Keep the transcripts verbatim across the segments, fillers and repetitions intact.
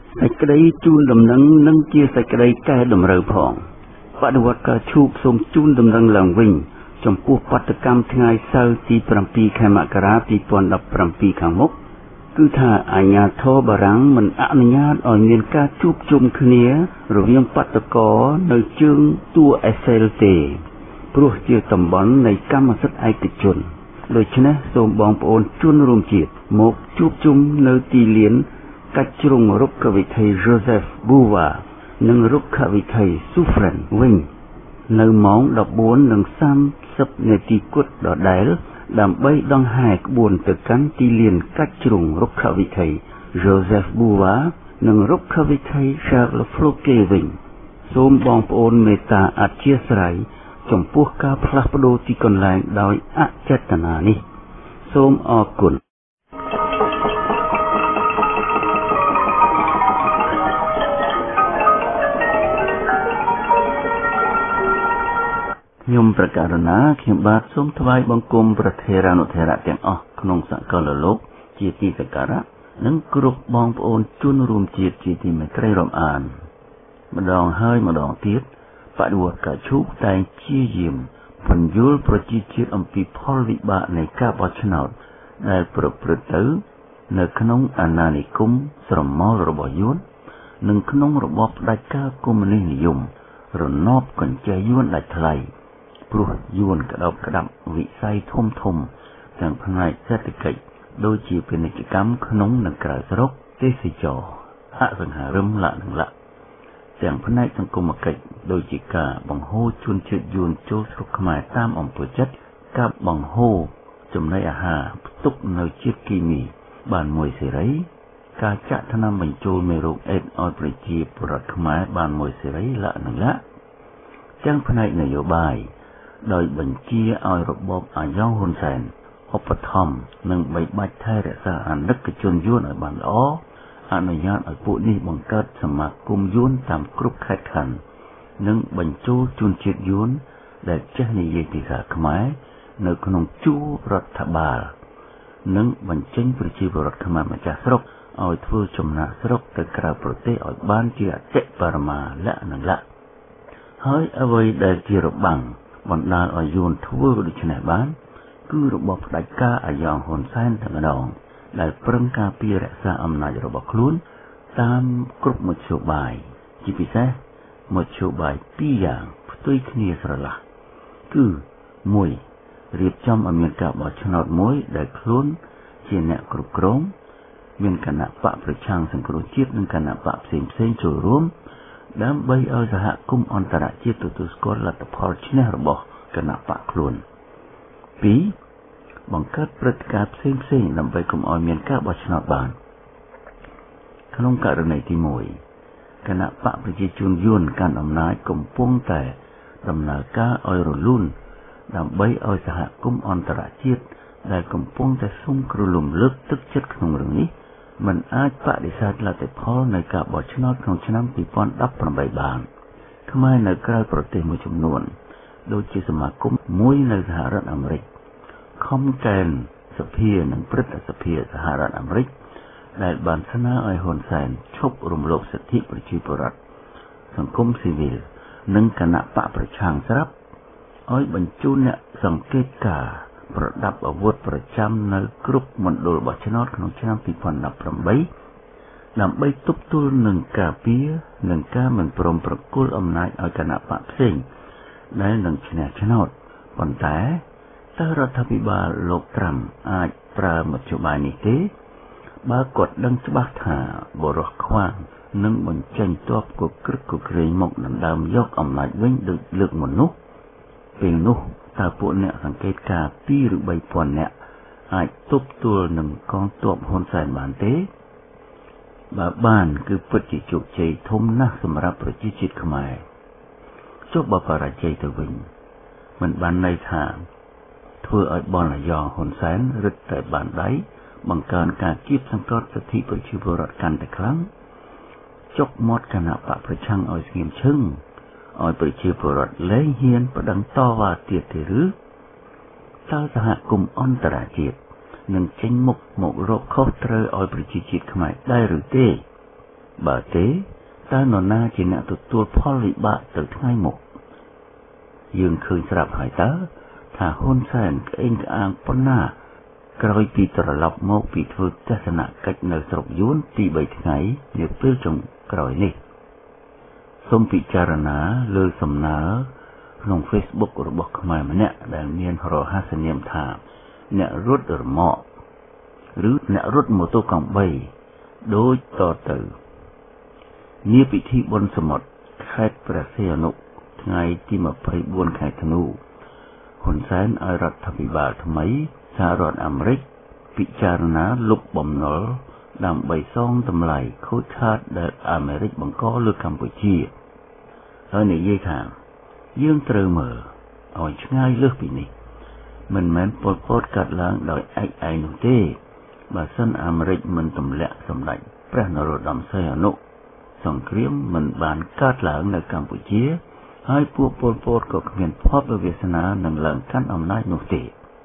សេចក្តីជូនដំណឹងនឹងជាសេចក្តីកែតម្រូវផងបដិវត្តការឈូកសូមជូនដំណឹងឡើងវិញចំពោះបដកម្មថ្ងៃសៅរ៍ទី7ខែមករាពីរពាន់ដប់ប្រាំពីរខាងមុខគឺថាអាជ្ញាធរបារាំងមិនអនុញ្ញាតឲ្យមានការជួបជុំគ្នារវាងបដករនៅជើងតួអេសែលទេព្រោះជាតំបន់នៃកម្មសិទ្ធិឯកជនដូច្នេះសូមបងប្អូនជនរួមជាតិមកជួបជុំនៅទីលានកាច់ជ្រុងរុក្ខវិថី Joseph Bouvard និងរុក្ខវិថី Suffren វិញនៅម៉ោងដប់បួននិងសាមសិបនាទីគត់ដដែលដើម្បីដង្ហែក្បួនទៅកាន់ទីលានកាច់ជ្រុងរុក្ខវិថី Joseph Bouvard និងរុក្ខវិថី Charles Fouquet វិញសូមបងប្អូនមេត្តាអធ្យាស្រ័យចំពោះការផ្លាស់ប្ដូរទីកន្លែងដោយអចេតនានេះសូមអរគុណខ្ញុំប្រកាសណាខ្ញុំបាទសូមថ្វាយបង្គំព្រះថេរានុថេរៈទាំងអស់ក្នុងសកលលោកជាទីសក្ការៈនិងគ្រប់បងប្អូនជនរួមជាតិជាទីមេត្រីរាប់អានម្ដងហើយម្ដងទៀតបដិវត្តការឈូកតែងជាយាមពន្យល់ប្រជាជាតិអំពីផលវិបាកនៃការបោះឆ្នោតដែលប្រព្រឹត្តទៅនៅក្នុងអាណានិគមស្រមោលរបស់យួននិងក្នុងរបបផ្ដាច់ការកុម្មុយនីសនិយមរណបកញ្ចែយួនដាច់ថ្លៃព្រោះយួនក្តោបក្តាប់វិស័យធំធំទាំងផ្នែកសេដ្ឋកិច្ចដូចជាពាណិជ្ជកម្មក្នុងនិងក្រៅស្រុកទេសចរណ៍អសង្ហារិមលក្ខណៈទាំងផ្នែកសង្គមគិច្ចដូចជាការបង្ហូរជនជាតិយួនចូលស្រុកខ្មែរតាមអំពើចិត្តការបង្ហូរចំណីអាហារផ្ទុកនៅជាតិគីមីបានមួយសេរីការចាក់ថ្នាំបញ្ចូលមេរោគអេដស៍ឲ្យប្រជាពលរដ្ឋខ្មែរបានមួយសេរីលក្ខណៈទាំងផ្នែកនយោបាយដោយបញ្ជាឲ្យរបបអាយ៉ងហ៊ុនសែនឧបត្ថម្ភនិងបីបាច់ថែរក្សាអនិកជនយួនឲ្យបានល្អអនុញ្ញាតឲ្យពួកនេះបង្កើតសមាគមយួនតាមគ្រប់ខេត្តខណ្ឌនិងបញ្ចូលជនជាតិយួនដែលចេះនិយាយភាសាខ្មែរនៅក្នុងជួររដ្ឋបាលនិងបញ្ចេញប្រជាពលរដ្ឋខ្មែរម្ចាស់ស្រុកឲ្យធ្វើចំណាកស្រុកទៅក្រៅប្រទេសឲ្យបានជាអតិបរមាលក្ខណៈហើយអ្វីដែលជារបាំងបណ្ដាលឲ្យយួនធ្វើដូច្នេះបានគឺរបបផ្ដាច់ការអាយ៉ងហ៊ុនសែនតែម្ដងដែលប្រឹងការពាររក្សាអំណាចរបស់ខ្លួនតាមគ្រប់មធ្យោបាយជាពិសេសមធ្យោបាយពីរយ៉ាងផ្ទុយគ្នាស្រឡះគឺមួយរៀបចំឲ្យមានការបោះឆ្នោតមួយដែលខ្លួនជាអ្នកគ្រប់គ្រងមានគណៈបកប្រឆាំងសង្គ្រោះជាតិនិងគណៈបកផ្សេងផ្សេងចូលរួមដើម្បីឲ្យសហគមន៍អន្តរជាតិទទួលស្គាល់លទ្ធផលឈ្នះរបស់គណៈបកខ្លួនពីរបង្កើតព្រឹត្តិការណ៍ផ្សេងផ្សេងដើម្បីកុំឲ្យមានការបោះឆ្នោតបានក្នុងករណីទីមួយគណៈបកប្រជាជនយួនកាន់អំណាចកំពុងតែដំណើរការឲ្យរលូនដើម្បីឲ្យសហគមន៍អន្តរជាតិដែលកំពុងតែសុំគ្រលំលើកទឹកចិត្តក្នុងរឿងនេះមិនអាចបដិសេធលទ្ធផលនៃការបោះឆ្នោតក្នុងឆ្នាំពីរពាន់ដប់ប្រាំបីបានខ្មែរនៅក្រៅប្រទេសមួយចំនួនដូចជាសមាគមមួយនៅសហរដ្ឋអាមេរិកខំកែនសភានិងព្រឹទ្ធសភាសហរដ្ឋអាមេរិកដែលបានស្នើឲ្យហ៊ុនសែនឈប់រំលោភសិទ្ធិប្រជាពលរដ្ឋសង្គមស៊ីវិលនិងគណៈបកប្រឆាំងស្រាប់ឲ្យបញ្ជូនអ្នកសង្កេតការណ៍ប្រដាប់អាវុធប្រចាំនៅគ្រប់មណ្ឌលបោះឆ្នោតក្នុងឆ្នាំពីរពាន់ដប់ប្រាំបីដើម្បីទប់ទល់នឹងការពារនិងការមិនព្រមប្រគល់អំណាចឲ្យគណៈបកផ្សេងដែលនឹងឈ្នះឆ្នោតប៉ុន្តែតើរដ្ឋាភិបាលលោកត្រាំអាចប្រើមធ្យោបាយនេះទេបើគាត់ដឹងច្បាស់ថាបរិសុទ្ធខ្វាងនឹងបញ្ចេញទ័ពគគ្រឹកគគ្រេងមកដណ្ដើមយកអំណាចវិញដូចលើកមុននោះពេលនោះតើពួកអ្នកសង្កេតការណ៍ពីរឬបីពាន់អ្នកអាចទប់ទល់នឹងកងទ័ពហ៊ុនសែនបានទេបើបានគឺពិតជាជោគជ័យធំណាស់សម្រាប់ប្រជាជាតិខ្មែរចុះបើបរាជ័យទៅវិញមិនបានន័យថាធ្វើឲ្យបនអាយ៉ងហ៊ុនសែនរឹតតែបានដៃបង្កើនការគៀបសង្កត់សិទ្ធិប្រជាពលរដ្ឋកាន់តែខ្លាំងចុកមាត់គណៈបកប្រឆាំងឲ្យស្ងៀមឈឹងឲ្យប្រជាពលរដ្ឋលែងហ៊ានប្តឹងតវ៉ាទៀតទេឬតើសហគមន៍អន្តរជាតិនឹងចេញមុខមករកខុសត្រូវឲ្យប្រជាជាតិខ្មែរដែរឬទេបើទេតើនរណាជាអ្នកទទួលផលវិបាកទៅថ្ងៃមុខយើងឃើញស្រាប់ហើយតើថាហ៊ុនសែនក្អេងក្អាងប៉ុណ្ណាក្រោយពីត្រឡប់មកពីធ្វើទស្សនកិច្ចនៅស្រុកយួនទីបីថ្ងៃនាពេលចុងក្រោយនេះសូមពិចារណាលើសំណើក្នុង Facebook របស់ខ្មែរម្នាក់ដែលមានរហស្សនាមថាអ្នករត់រមាក់ឬអ្នករត់ម៉ូតូកង់បីដូចតទៅនាពិធីបុណ្យសមុទ្រខេត្តព្រះសីហនុថ្ងៃទីម្ភៃបួនខែធ្នូហ៊ុនសែនឲ្យរដ្ឋាភិបាលថ្មីសហរដ្ឋអាមេរិកពិចារណាលុបបំណុលដើម្បីសងតម្លៃខូចខាតដែលអាមេរិកបង្កលើកម្ពុជាហើយនិយាយថាយើងត្រូវមើលឲ្យឆ្ងាយលើសពីនេះមិនមែនប៉ុលពតកាត់ឡើងដោយឯកឯងនោះទេបើសិនអាមេរិកមិនទម្លាក់សម្ដេចព្រះនរោត្តមសីហនុសង្គ្រាមមិនបានកើតឡើងនៅកម្ពុជាហើយពួកប៉ុលពតក៏គ្មានភ័ព្វវាសនានឹងឡើងកាន់អំណាចនោះទេ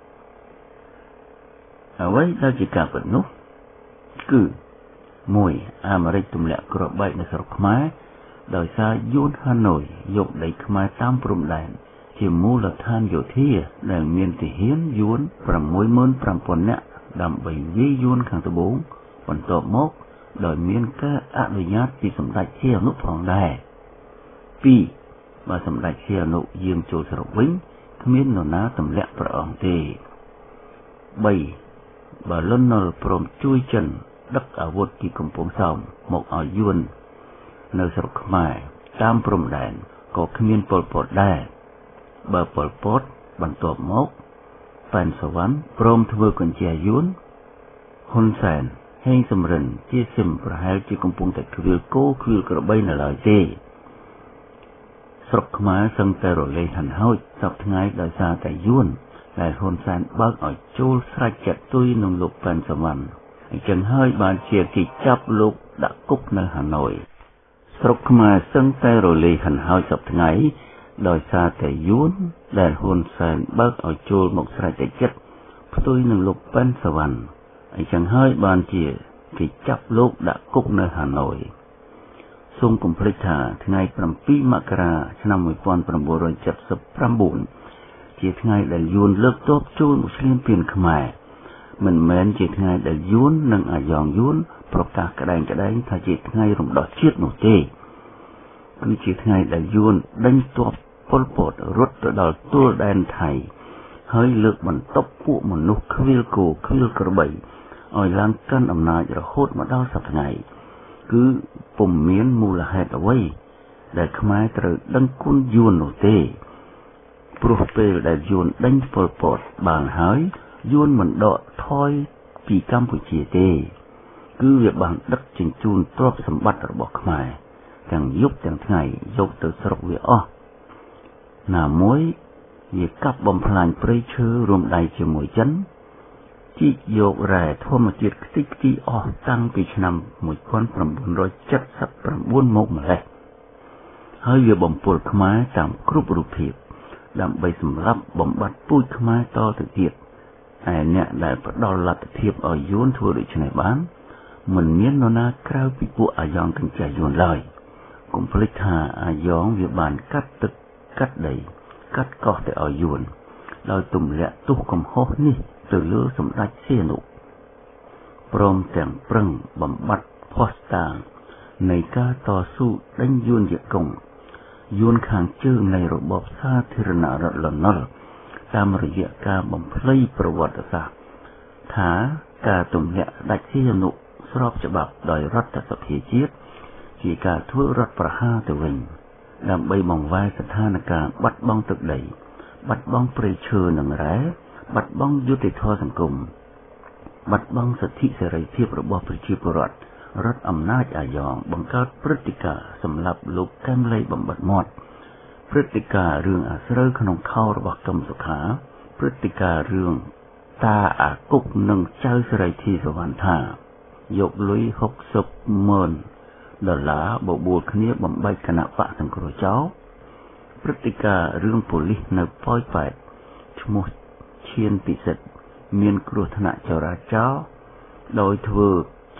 អ្វីដែលជាការពិតនោះគឺមួយអាមេរិកទម្លាក់គ្រាប់បែកនៅស្រុកខ្មែរដោយសារយួនហាណូយយកដីខ្មែរតាមព្រំដែនជាមូលដ្ឋានយោធាដែលមានទាហានយួន ប្រាំមួយម៉ឺនប្រាំពាន់ នាក់ដើម្បីវាយយួនខាងត្បូងបន្ទាប់មកដោយមានការអនុញ្ញាតពីសម្ដេចសីហនុផងដែរពីរបើសម្ដេចសីហនុយាងចូលស្រុកវិញគ្មាននរណាទម្លាក់ព្រះអង្គទេបីបើលន់នល់ព្រមជួយចិនដឹកអាវុធពីកំពង់សោមមកឲ្យយួននៅស្រុកខ្មែរតាមព្រំដែនក៏គ្មានប៉ុលពតដែរបើប៉ុលពតបន្ទាប់មកប៉ែនសវណ្ណព្រមធ្វើកញ្ចែយួនហ៊ុនសែនហេងសំរិនជាសឹមប្រហែលជាកំពុងតែគ្រឿលគោគ្រឿលក្របីនៅឡើយទេស្រុកខ្មែរសឹងតែរលេងហិនហោចសពថ្ងៃដោយសារតែយួនដែលហ៊ុនសែនបើកឲ្យចូលស្រេចចាត់ទុយនឹងលោកប៉ែនសវណ្ណអញ្ចឹងហើយបានជាគេចាប់លោកដាក់គុកនៅហាណូយស្រុកខ្មែរសឹងតែរលេងហិនហោចសពថ្ងៃដោយសារតែយួនដែលហ៊ុនសែនបើកឲ្យចូលមកស្រេចតែចិត្តផ្ទុយនឹងលោកប៉ែនសវណ្ណអញ្ចឹងហើយបានជាគេចាប់លោកដាក់គុកនៅហាណូយសូមកុំភ្លេចថាថ្ងៃប្រាំពីរមករាឆ្នាំmột nghìn chín trăm bảy mươi chínជាថ្ងៃដែលយួនលើកទ័ពចូលមកឈ្លានពានខ្មែរមិនមែនជាថ្ងៃដែលយួននិងអាយ៉ងយួនប្រកាសក្តែងក្តែងថាជាថ្ងៃរំដោះជាតិនោះទេគឺជាថ្ងៃដែលយួនដេញទ័ពប៉ុលពតរត់ទៅដល់ទួលដែនថៃហើយលើកបន្ទប់ពួកមនុស្សខ្វៀលគោខ្វៀលក្របីឲ្យឡើងកាន់អំណាចរហូតមកដល់សប្តាហ៍ថ្ងៃគឺពុំមានមូលហេតុអ្វីដែលខ្មែរត្រូវដឹងគុណយួននោះទេព្រោះពេលដែលយួនដេញប៉ុលពតបានហើយយួនមិនដកថយពីកម្ពុជាទេគឺវាបានដឹកជញ្ជូនទ្រព្យសម្បត្តិរបស់ខ្មែរទាំងយប់ទាំងថ្ងៃយកទៅស្រុកវាអស់ណាមួយវាកាប់បំផ្លាញព្រៃឈើរួមដៃជាមួយចិនជីកយករ៉ែធម្មជាតិខ្ទេចខ្ទីអស់តាំងពីឆ្នាំmột nghìn chín trăm bảy mươi chínមកម្លេះហើយវាបំពុលខ្មែរតាមគ្រប់រូបភាពដើម្បីសម្លាប់បំបត្តិពូជខ្មែរតទៅទៀតឯអ្នកដែលផ្ដល់លទ្ធភាពឲ្យយួនធ្វើដូច្នេះបានមិនមាននរណាក្រៅពីពួកអាយ៉ងទាំងចាស់យួនឡើយកុំភ្លេចថាអាយ៉ងវាបានកាត់ទឹកកាត់ដីកាត់កោះទៅឲ្យយួនដោយទម្លាក់ទោសកំហុសនេះទៅលើសម្ដេចសីហនុព្រមទាំងប្រឹងបំបត្តិភស្តុតាងនៃការតស៊ូដេញយួនជាកុងយួនខាងជើងនៃរបបសាធារណរដ្ឋលន់នល់តាមរយៈការបំភ្លៃប្រវត្តិសាស្ត្រថាការទម្លាក់ស្ដេចសីហនុស្របច្បាប់ដោយរដ្ឋសភាជាតិជាការធ្វើរដ្ឋប្រហារទៅវិញដើម្បីបង្វែរស្ថានភាពបាត់បង់ទឹកដីបាត់បង់ព្រៃឈើនិងរ៉ែបាត់បង់យុត្តិធម៌សង្គមបាត់បង់សិទ្ធិសេរីភាពរបស់ប្រជាពលរដ្ឋរដ្ឋអំណាចអាយ៉ងបង្កើតព្រឹត្តិការណ៍សម្រាប់លោកកែមលីបំបត្តិមាត់ព្រឹត្តិការណ៍រឿងអាស្រូវក្នុងខោរបស់កឹមសុខាព្រឹត្តិការណ៍រឿងតាអាគុកនិងចៅសេរីធីសវណ្ណថាយកលុយហុកសិបម៉ឺនដុល្លារបបួលគ្នាបំបែកគណៈបកសង្គ្រោះចោលព្រឹត្តិការណ៍រឿងប៉ូលីសនៅប៉ោយប៉ែតឈ្មោះឈៀនពិសិដ្ឋមានគ្រោះថ្នាក់ចរាចរណ៍ដោយធ្វើជា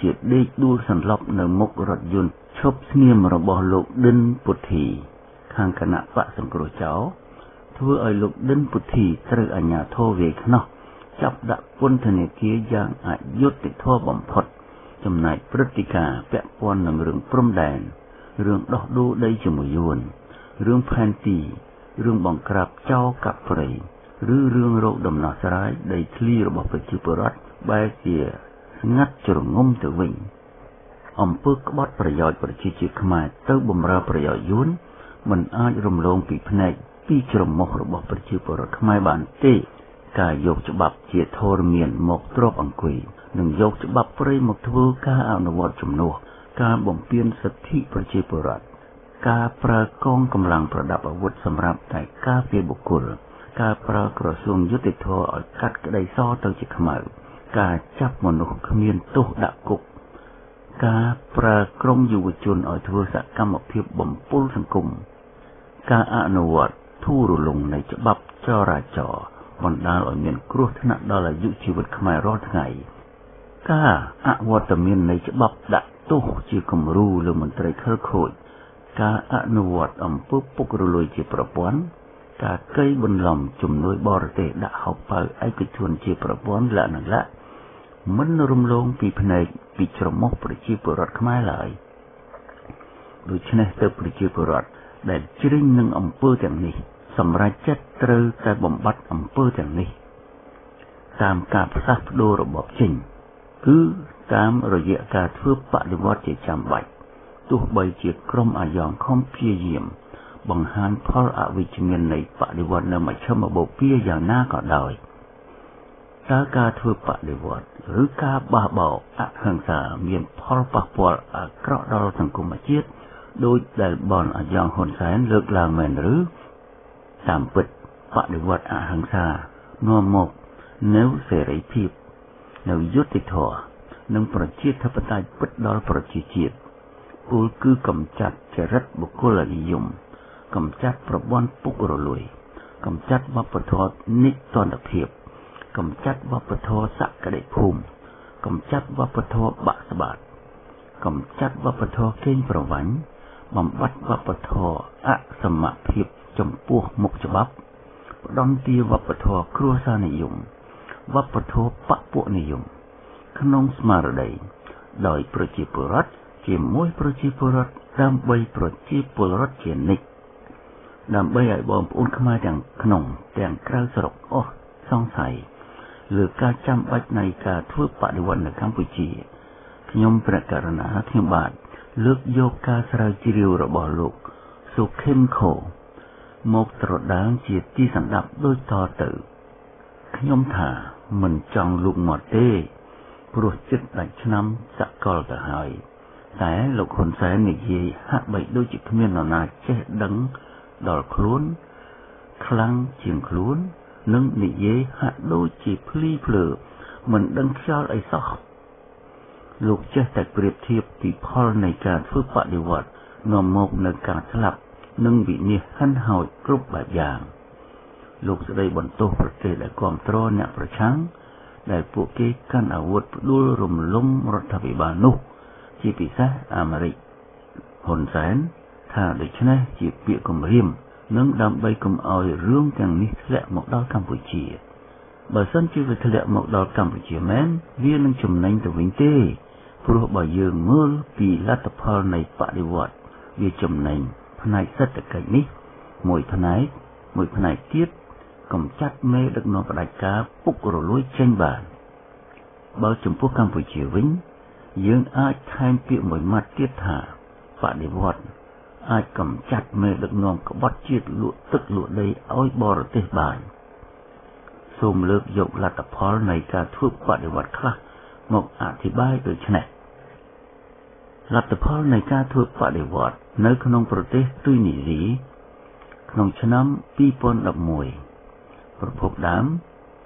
ជាដេកដួលសន្លប់នៅមុខរថយន្តឈប់ស្ងៀមរបស់លោកឌិនពុទ្ធីខាងគណៈបកសង្គ្រោះចោលធ្វើឲ្យលោកឌិនពុទ្ធីត្រូវអាជ្ញាធរវាយខ្នោះចាប់ដាក់ពន្ធនាគារយ៉ាងអយុត្តិធម៌បំផុតចំណែកព្រឹត្តិការណ៍ពាក់ព័ន្ធនឹងរឿងព្រំដែនរឿងដោះដូរដីជាមួយយួនរឿងផែនទីរឿងបង្ក្រាបចោរកាប់ព្រៃឬរឿងរោគដំណោះស្រាយដីធ្លីរបស់ប្រជាពលរដ្ឋបែរជាស្ងាត់ជ្រងំទៅវិញអំពើក្បត់ប្រយោជន៍ប្រជាជាតិខ្មែរទៅបម្រើប្រយោជន៍យួនមិនអាចរំលងពីផ្នែកពីជ្រមុះរបស់ប្រជាពលរដ្ឋខ្មែរបានទេការយកច្បាប់ជាធរមានមកទ្របអង្គុយនិងយកច្បាប់ព្រៃមកធ្វើការអនុវត្តជំនួសការបំពានសិទ្ធិប្រជាពលរដ្ឋការប្រើកងកម្លាំងប្រដាប់អាវុធសម្រាប់តែការពារបុគ្គលការប្រើក្រសួងយុតិធធម៌ឲ្យកាត់ក្តីសទៅជាខ្មៅការចាប់មនុស្សគ្មានទោសដាក់គុកការប្រើក្រុមយុវជនឲ្យធ្វើសកម្មភាពបំពុលសង្គមការអនុវត្តធូររលុងនៃច្បាប់ចរាចរណ៍បណ្ដាលឲ្យមានគ្រោះថ្នាក់ដល់អាយុជីវិតខ្មែររាល់ថ្ងៃការអវត្តមាននៃច្បាប់ដាក់ទោសជាគំរូលើមន្ត្រីខិលខូចការអនុវត្តអំពើពុករលួយជាប្រព័ន្ធការកេងបន្លំជំនួយបរទេសដាក់ហោប៉ៅឯកជនជាប្រព័ន្ធលក្ខណៈមិនរំលងពីផ្នែកពីជ្រមុះប្រជាពលរដ្ឋខ្មែរឡើយដូច្នេះទៅប្រជាពលរដ្ឋដែលជ្រិញនឹងអំពើទាំងនេះសម្រាប់ចិត្តត្រូវតែបំបត្តិអំពើទាំងនេះតាមការផ្សះផ្ដូររបបចេញគឺតាមរយៈការធ្វើបដិវត្តជាចាំបាច់ទោះបីជាក្រុមអាយ៉ងខំព្យាយាមបង្ហាញផលអវិជ្ជមាននៃបដិវត្តនៅមជ្ឈមបូព៌ាយ៉ាងណាក៏ដោយតើការធ្វើបដិវត្តឬការបះបោរអហិង្សាមានផលប៉ះពាល់អាក្រក់ដល់សង្គមជាតិដោយដែលបនអាយ៉ងហ៊ុនសែនលើកឡើងមែនឬតាមពិតបដិវត្តអហិង្សានាំមកនូវសេរីភាពនូវយុត្តិធម៌និងប្រជាធិបតេយ្យពិតដល់ប្រជាជាតិគោលគឺកម្ចាត់ចរិតបុគ្គលនិយមកម្ចាត់ប្រព័ន្ធពុករលួយកម្ចាត់វប្បធម៌និទានភាពកម្ចាត់វប្បធម៌សក្តិភូមិកម្ចាត់វប្បធម៌បាក់ស្បាតកម្ចាត់វប្បធម៌កេងប្រវ័ញ្ចបំបត្តិវប្បធម៌អសមភាពចំពោះមុខច្បាប់ផ្ដន់ទាវប្បធម៌គ្រួសារនិយមវប្បធម៌បពុនិយមក្នុងស្មារតីដោយប្រជាពលរដ្ឋជាមួយប្រជាពលរដ្ឋដើម្បីប្រជាពលរដ្ឋជានិច្ចដើម្បីឲ្យបងប្អូនខ្មែរទាំងក្នុងទាំងក្រៅស្រុកអស់សង្ស័យលើការចាំបាច់នៃការធ្វើបដិវត្តនៅកម្ពុជាខ្ញុំព្រះករុណាខ្ញុំបាទលើកយកការស្រាវជ្រាវរបស់លោកសុខេមខូមកត្រដាងជាទីសន្តាប់ដូចតទៅខ្ញុំថាមិនចង់លូកមាត់ទេព្រោះចិត្តដាច់ឆ្នាំសកលទៅហើយតែលោកហ៊ុនសែននិយាយហាក់បីដូចជាគ្មាននរណាចេះដឹងដល់ខ្លួនខ្លាំងជាងខ្លួននិងនិយាយហាក់ដូចជាភ្លីភ្លើមិនដឹងខ្យល់អីសោះលោកចេះតែប្រៀបធៀបពីផលនៃការធ្វើបដិវត្តនាំមកនៅការស្លាប់និងវិនាសហិនហោចគ្រប់បែបយ៉ាងលោកស្ដីបន្ទោសប្រទេសដែលគ្រប់គ្រងអ្នកប្រឆាំងដែលពួកគេកាន់អាវុធផ្ដួលរំលំរដ្ឋាភិបាលនោះជាពិសេសអាមេរិកហ៊ុនសែនថាដូច្នេះជាពាក្យគំរាមនិងដើម្បីកុំឲ្យរឿងទាំងនេះធ្លាក់មកដល់កម្ពុជាបើសិនជាវាធ្លាក់មកដល់កម្ពុជាមែនវានឹងចំណេញទៅវិញទេព្រោះបើយើងមើលពីលទ្ធផលនៃបដិវត្តវាចំណេញផ្នែកសេដ្ឋកិច្ចនេះមួយផ្នែកមួយផ្នែកទៀតកម្ចាត់មេដឹកនាំផ្ដាច់ការពុករលួយចេញបានបើចំពោះកម្ពុជាវិញយើងអាចថែមពាក្យមួយម៉ាត់ទៀតថាបដិវត្តអាចកម្ចាត់មេដឹកនាំក្បត់ជាតិលក់ទឹកលក់ដីឲ្យបរទេសបានសូមលើកយកលទ្ធផលនៃការធ្វើបដិវត្តខ្លះមកអធិប្បាយដូចនេះលទ្ធផលនៃការធ្វើបដិវត្តនៅក្នុងប្រទេសទុយនីស៊ីក្នុងឆ្នាំពីរពាន់ដប់មួយប្រភពដើម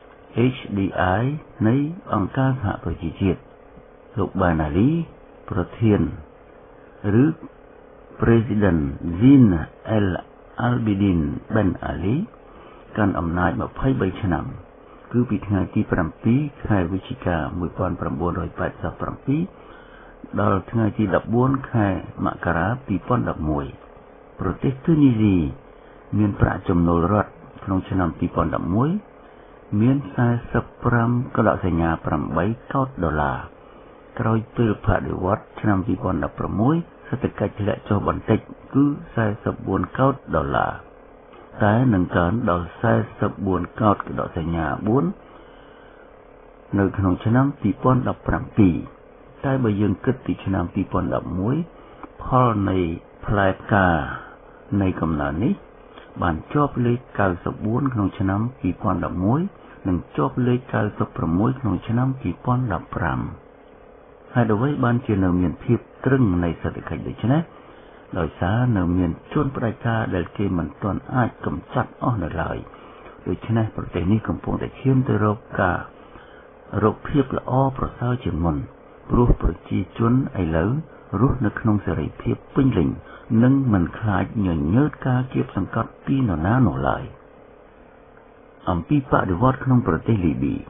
H D I នៃអង្គការសហប្រជាជាតិលោកបានអាលីប្រធានឬ President Zine El Abidine Ben Ali កាន់អំណាចម្ភៃបីឆ្នាំគឺពីថ្ងៃទីប្រាំពីរខែវិច្ឆិកាmột nghìn chín trăm tám mươi bảy ដល់ថ្ងៃទីដប់បួនខែមករាពីរពាន់ដប់មួយប្រទេសទូនីស៊ីមានប្រាក់ចំណូលរដ្ឋក្នុងឆ្នាំពីរពាន់ដប់មួយមានសែសិបប្រាំកដកសញ្ញាប្រាំបីកោដដុល្លារក្រោយពេលបដិវត្តន៍ឆ្នាំពីរពាន់ដប់ប្រាំមួយសេដ្ឋកិច្ចធ្លាក់ចុះបន្តិចគឺសែសិបបួនកោដដុល្លារតែនឹងកើនដល់សែសិបបួនកោដកដកសញ្ញាបួននៅក្នុងឆ្នាំពីរពាន់ដប់ប្រាំពីរតែបើយើងគិតពីឆ្នាំពីរពាន់ដប់មួយផលនៃផ្លែផ្កានៃកំណើននេះបានជាប់លេខកៅសិបបួនក្នុងឆ្នាំពីរពាន់ដប់មួយនិងជាប់លេខកៅសិបប្រាំមួយក្នុងឆ្នាំពីរពាន់ដប់ប្រាំហើយអ្វីបានជានៅមានភាពត្រឹងនៃសេដ្ឋកិច្ចដូច្នេះដោយសារនៅមានជនផ្ដាច់ការដែលគេមិនទាន់អាចកម្ចាត់អស់នៅឡើយដូច្នេះប្រទេសនេះកំពុងតែឈានទៅរកការរកភាពល្អប្រសើរជាងមុនព្រោះប្រជាជនឥឡូវរស់នៅក្នុងសេរីភាពពេញលេញនិងមិនខ្លាចញញើតការគៀបសង្កត់ពីនរណានោះឡើយអំពីបដិវត្តន៍ក្នុងប្រទេសលីប៊ី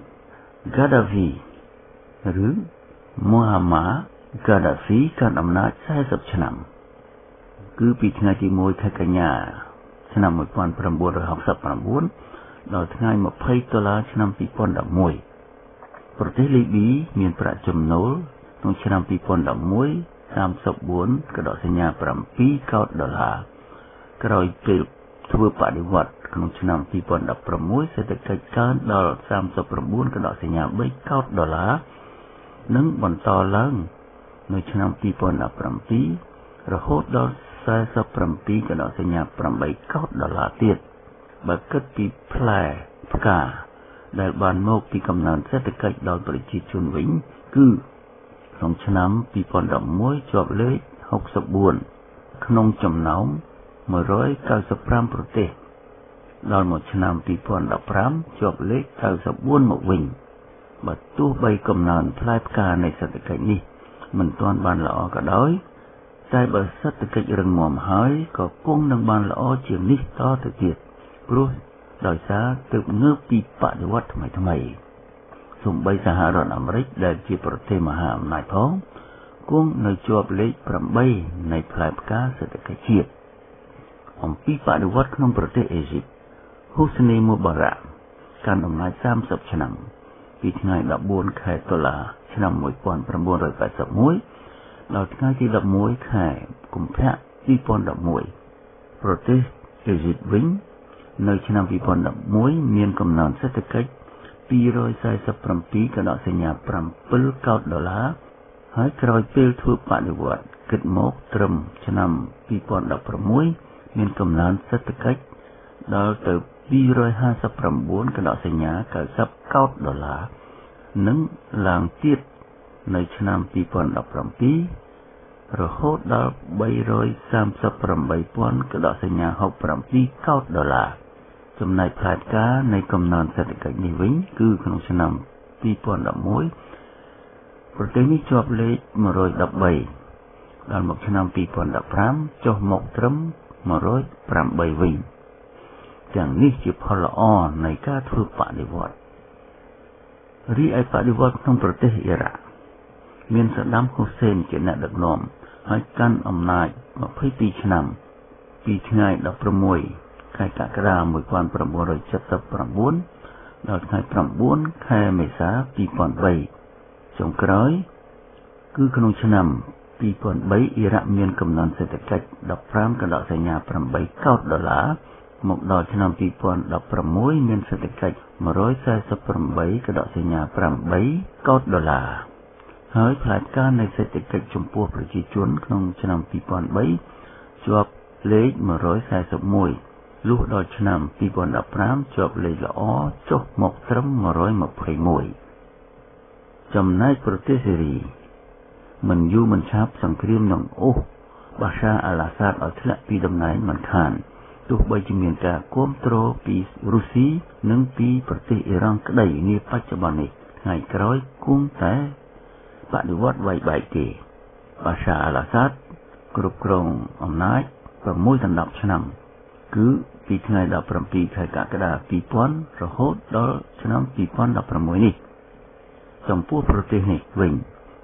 Gaddafi ឬ Muammar Gaddafi កាន់អំណាចសែសិបឆ្នាំគឺពីថ្ងៃទីមួយខែកញ្ញាឆ្នាំmột nghìn chín trăm sáu mươi chínដល់ថ្ងៃម្ភៃតុលាឆ្នាំពីរពាន់ដប់មួយប្រទេសលីប៊ីមានប្រាក់ចំណូលក្នុងឆ្នាំពីរពាន់ដប់មួយសាមសិបបួនកដកសញ្ញាប្រាំពីរកោដដុល្លារក្រោយពេលធ្វើបដិវត្តន៍ក្នុងឆ្នាំពីរពាន់ដប់ប្រាំមួយសេដ្ឋកិច្ចកើនដល់សាមសិបប្រាំបួនកដកសញ្ញាបីកោដដុល្លារនិងបន្តឡើងនៅឆ្នាំពីរពាន់ដប់ប្រាំពីររហូតដល់សែសិបប្រាំពីរកដកសញ្ញាប្រាំបីកោដដុល្លារទៀតបើគិតពីផ្លែផ្កាដែលបានមកពីកំណើនសេដ្ឋកិច្ចដល់ប្រជាជនវិញគឺក្នុងឆ្នាំពីរពាន់ដប់មួយជាប់លេខហុកសិបបួនក្នុងចំណោមមួយរយកៅសិបប្រាំប្រទេសដល់មកឆ្នាំពីរពាន់ដប់ប្រាំជាប់លេខកៅសិបបួនមកវិញបើទោះបីកំណើនផ្លែផ្កានៃសេដ្ឋកិច្ចនេះមិនទាន់បានល្អក៏ដោយតែបើសេដ្ឋកិច្ចរឹងមាំហើយក៏គង់នឹងបានល្អជាងនេះតទៅទៀតព្រោះដោយសារទើបងើបពីបដិវត្តន៍ថ្មីថ្មីសូម្បីសហរដ្ឋអាមេរិកដែលជាប្រទេសមហាអំណាចផងគង់នៅជាប់លេខប្រាំបីនៃផ្លែផ្កាសេដ្ឋកិច្ចជាតិអំពីបដិវត្តន៍ក្នុងប្រទេសអេស៊ីបហ៊ូស្នីមូបារ៉ាក់កាន់អំណាចសាមសិបឆ្នាំពីថ្ងៃដប់បួនខែតុលាឆ្នាំmột nghìn chín trăm tám mươi mốtដល់ថ្ងៃទីដប់មួយខែកុម្ភៈពីរពាន់ដប់មួយប្រទេសអេស៊ីបវិញនៅឆ្នាំពីរពាន់ដប់មួយមានកំណើនសេដ្ឋកិច្ចពីររយសែសិបប្រាំពីរកដកសញ្ញាប្រាំពីរកោដដុល្លារហើយក្រោយពេលធ្វើបដិវត្តន៍គិតមកត្រឹមឆ្នាំពីរពាន់ដប់ប្រាំមួយមានកំណើនសេដ្ឋកិច្ចដល់ទៅពីររយហាសិបប្រាំបួនកដកសញ្ញាកៅសិបកោដដុល្លារនិងឡើងទៀតនៅឆ្នាំពីរពាន់ដប់ប្រាំពីររហូតដល់បីរយសាមសិបប្រាំបីពាន់កដកសញ្ញាហុកប្រាំពីរកោដដុល្លារចំណែកផ្លែផ្កានៃកំណើនសេដ្ឋកិច្ចនេះវិញគឺក្នុងឆ្នាំពីរពាន់ដប់មួយប្រទេសនេះជាប់លេខមួយរយដប់បីដល់មកឆ្នាំពីរពាន់ដប់ប្រាំចុះមកត្រឹមមួយរយប្រាំបីវិញទាំងនេះជាផលល្អនៃការធ្វើបដិវត្តន៍រីឯបដិវត្តន៍ក្នុងប្រទេសអ៊ីរ៉ាក់មានសាដាមហ៊ូសេនជាអ្នកដឹកនាំហើយកាន់អំណាចម្ភៃពីរឆ្នាំពីថ្ងៃដប់ប្រាំមួយខែកក្កដាmột nghìn chín trăm bảy mươi chínដល់ថ្ងៃប្រាំបួនខែមេសាពីរពាន់បីចុងក្រោយគឺក្នុងឆ្នាំពីរពាន់បីអ៊ីរ៉ាក់មានកំណើនសេដ្ឋកិច្ចដប់ប្រាំកដកសញ្ញាប្រាំបីកោដដុល្លារមកដល់ឆ្នាំពីរពាន់ដប់ប្រាំមួយមានសេដ្ឋកិច្ចមួយរយសែសិបប្រាំបីកដកសញ្ញាប្រាំបីកោដដុល្លារហើយផ្លែផ្កានៃសេដ្ឋកិច្ចចំពោះប្រជាជនក្នុងឆ្នាំពីរពាន់បីជាប់លេខមួយរយសែសិបមួយលុះដល់ឆ្នាំពីរពាន់ដប់ប្រាំជាប់លេខល្អចុះមកត្រឹមមួយរយម្ភៃមួយចំណែកប្រទេសសេរីមិនយូរមិនឆាប់សង្គ្រាមនឹងអូសបាសាអាល់អាសាដឲ្យធ្លាក់ពីតំណែងមិនខានទោះបីជាមានការគាំទ្រពីរុស្ស៊ីនិងពីប្រទេសអ៊ីរ៉ង់ក្តីនាបច្ចុប្បន្ននេះថ្ងៃក្រោយគង់តែបដិវត្តន៍វាយបែកទេបាសាអាល់អាសាដគ្រប់គ្រងអំណាចប្រមួយដណ្ដប់ឆ្នាំគឺពីថ្ងៃដប់ប្រាំពីរខែកក្កដាពីរពាន់រហូតដល់ឆ្នាំពីរពាន់ដប់ប្រាំមួយនេះចំពោះប្រទេសនេះវិញ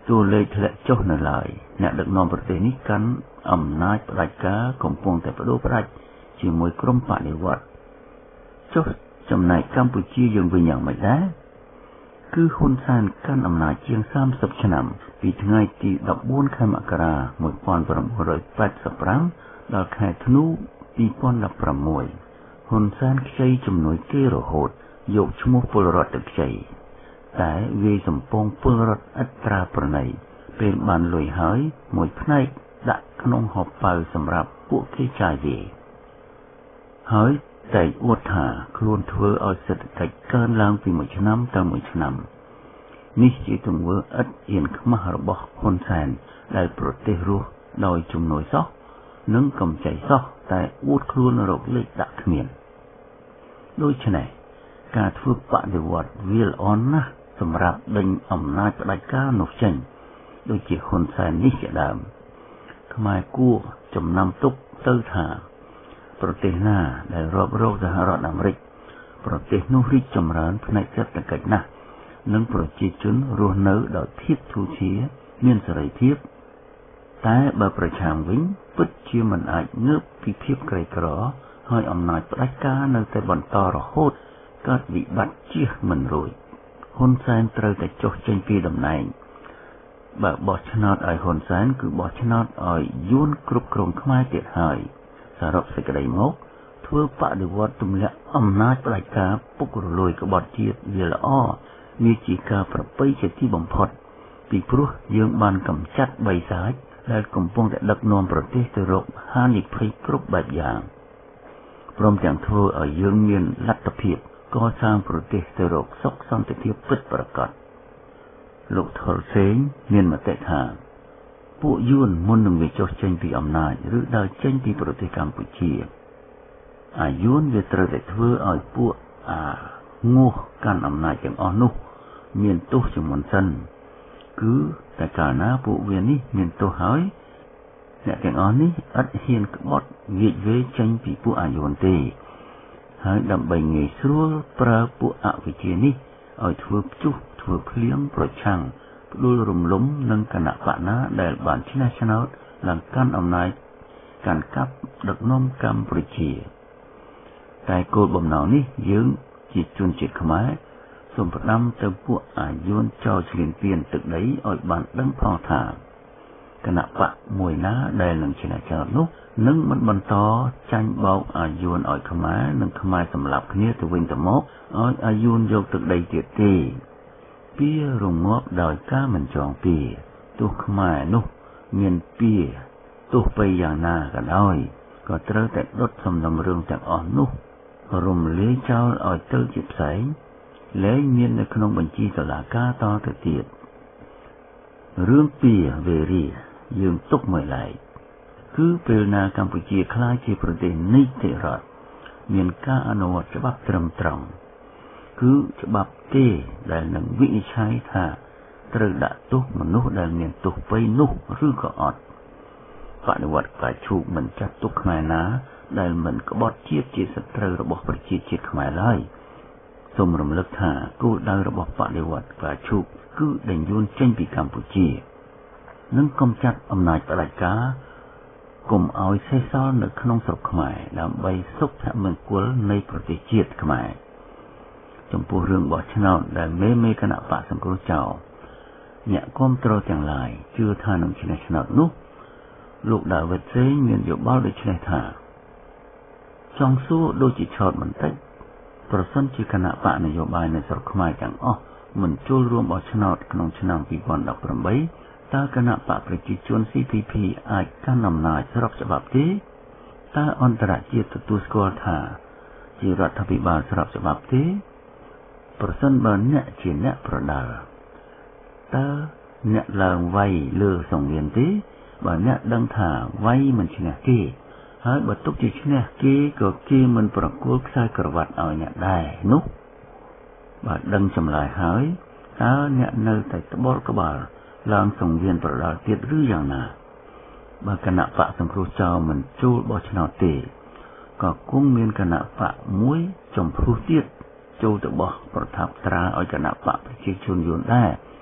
តួលេខធ្លាក់ចុះនៅឡើយអ្នកដឹកនាំប្រទេសនេះកាន់អំណាចផ្ដាច់ការកំពុងតែបដូរផ្ដាច់ជាមួយក្រុមបដិវត្តន៍ចុះចំណែកកម្ពុជាយើងវិញយ៉ាងម៉េចដែរគឺហ៊ុនសែនកាន់អំណាចជាងសាមសិបឆ្នាំពីថ្ងៃទីដប់បួនខែមករា១៩៨៥ដល់ខែធ្នូពីរពាន់ដប់ប្រាំមួយហ៊ុនសែនខ្ចីជំនួយគេរហូតយកឈ្មោះពលរដ្ឋទៅខ្ចីតែវាយសំពងពលរដ្ឋឥតត្រាប្រណីពេលបានលុយហើយមួយផ្នែកដាក់ក្នុងហោប៉ៅសម្រាប់ពួកគេចាយវាយហើយតែអួតថាខ្លួនធ្វើឲ្យសេដ្ឋកិច្ចកើនឡើងពីមួយឆ្នាំទៅមួយឆ្នាំនេះជាទង្វើឥតអៀនខ្មាស់របស់ហ៊ុនសែនដែលប្រទេសរស់ដោយជំនួយសោះនិងកម្ចីសោះតែអួតខ្លួនរកលេខដាក់គ្មានដូច្នេះការធ្វើបដិវត្តន៍វាល្អណាស់សម្រាប់ដេញអំណាចផ្ដាច់ការនោះចេញដូចជាហ៊ុនសែននេះជាដើមខ្មែរគួរចំណាំទុកទៅថាប្រទេសណាដែលរាប់រកសហរដ្ឋអាមេរិកប្រទេសនោះរីកចម្រើនផ្នែកសេដ្ឋកិច្ចណាស់និងប្រជាជនរស់នៅដោយភាពធូរធារមានសេរីភាពតែបើប្រឆាំងវិញពិតជាមិនអាចងើបពីភាពក្រីក្រហើយអំណាចផ្ដាច់ការនៅតែបន្តរហូតកើតវិបត្តិជះមិនរួចហ៊ុនសែនត្រូវតែចុះចេញពីតំណែងបើបោះឆ្នោតឲ្យហ៊ុនសែនគឺបោះឆ្នោតឲ្យយួនគ្រប់គ្រងខ្មែរទៀតហើយសរុបសេចក្តីមកធ្វើបដិវត្តន៍ទម្លាក់អំណាចផ្ដាច់ការពុករលួយក្បត់ជាតិវាល្អវាជាការប្រពៃជាទីបំផុតពីព្រោះយើងបានកម្ចាត់បិសាចដែលកំពុងតែដឹកនាំប្រទេសទៅរកហានិភ័យគ្រប់បែបយ៉ាងព្រមទាំងធ្វើឲ្យយើងមានលទ្ធភាពកសាងប្រទេសទៅរកសុខសន្តិភាពពិតប្រាកដលោកថុលសេងមានមតិថាពួកយួនមុននឹងវាចុះចេញពីអំណាចឬដើរចេញពីប្រទេសកម្ពុជាអាយួនវាត្រូវតែធ្វើឲ្យពួកអាងោះកាន់អំណាចទាំងអស់នោះមានទោសជាមុនសិនគឺតែកាលណាពួកវានេះមានទោសហើយអ្នកទាំងអស់នេះឥតហ៊ានក្បត់វាចវេចេញពីពួកអាយួនទេហើយដើម្បីងាយស្រួលប្រើពួកអវិជ្ជានេះឲ្យធ្វើព្យុះធ្វើភ្លៀងប្រឆាំងផ្ដួលរំលំនឹងគណៈបកណាដែលបានឈ្នះឆ្នោតឡើងកាន់អំណាចកាន់កាប់ដឹកនាំកម្ពុជាតែគោលបំណងនេះយើងជាជនជាតិខ្មែរសូមផ្ដាំទៅពួកអាយួនចោលឈ្លានពានទឹកដីឲ្យបានដឹងផងថាគណៈបកមួយណាដែលនឹងឈ្នះឆ្នោតនោះនឹងមិនបន្តចាញ់បោកអាយួនឲ្យខ្មែរនិងខ្មែរសម្លាប់គ្នាទៅវិញទៅមកឲ្យអាយួនយកទឹកដីទៀតទេពៀរងាប់ដោយការមិនចងពៀទោះខ្មែរនោះមានពៀទោះបីយ៉ាងណាក៏ដោយក៏ត្រូវតែដុតសំណុំរឿងទាំងអស់នោះរំលាយចោលឲ្យទៅជាផ្សែងលែងមាននៅក្នុងបញ្ជីតុលាការតទៅទៀតរឿងពៀវេរីយើងទុកមួយឡែកគឺពេលណាកម្ពុជាក្លាយជាប្រទេសនីតិរដ្ឋមានការអនុវត្តច្បាប់ត្រឹមត្រូវគឺច្បាប់ទេដែលនឹងវិនិច្ឆ័យថាត្រូវដាក់ទោសមនុស្សដែលមានទោសបីនោះឬក៏អត់បដិវត្តន៍កាឈូកមិនចាត់ទុកខ្មែរណាដែលមិនក្បត់ជាតិជាសត្រូវរបស់ប្រជាជាតិខ្មែរឡើយសូមរំលឹកថាគោលដៅរបស់បដិវត្តន៍កាឈូកគឺដេញយួនចេញពីកម្ពុជានិងកម្ចាត់អំណាចផ្ដាច់ការកុំឲ្យសេសសល់នៅក្នុងស្រុកខ្មែរដើម្បីសុភមង្គលនៃប្រទេសជាតិខ្មែរចំពោះរឿងបោះឆ្នោតដែលមេមេគណៈបកសង្គ្រោះចោលអ្នកគាំទ្រទាំងឡាយជឿថានឹងឈ្នះឆ្នោតនោះលោកដាវីតសេងមានយោបល់ដូចនេះថាចង់សួរដូចជាឆោតបន្តិចប្រសិនជាគណៈបកនយោបាយនៅស្រុកខ្មែរទាំងអស់មិនចូលរួមបោះឆ្នោតក្នុងឆ្នាំពីរពាន់ដប់ប្រាំបីតើគណៈបកប្រជាជន ស៊ី พี พี អាចកាន់អំណាចស្របច្បាប់ទេតើអន្តរជាតិទទួលស្គាល់ថាជារដ្ឋាភិបាលស្របច្បាប់ទេប្រសិនបើអ្នកជាអ្នកប្រដាល់តើអ្នកឡើងវាយលើសង្វៀនទេបើអ្នកដឹងថាវាយមិនឈ្នះគេហើយបើទុកជាឈ្នះគេក៏គេមិនប្រគល់ខ្សែក្រវ៉ាត់ឲ្យអ្នកដែរនោះបើដឹងចម្លើយហើយតើអ្នកនៅតែត្បល់ក្បាលឡើងសង្វៀនប្រដាល់ទៀតឬយ៉ាងណាបើគណៈបកសង្គ្រោះចោលមិនចូលបោះឆ្នោតទេក៏គង់មានគណៈបកមួយចំព្រោះទៀតចូលទៅបោះប្រថាប់ត្រាឲ្យគណៈបកប្រជាជនយួនដែរ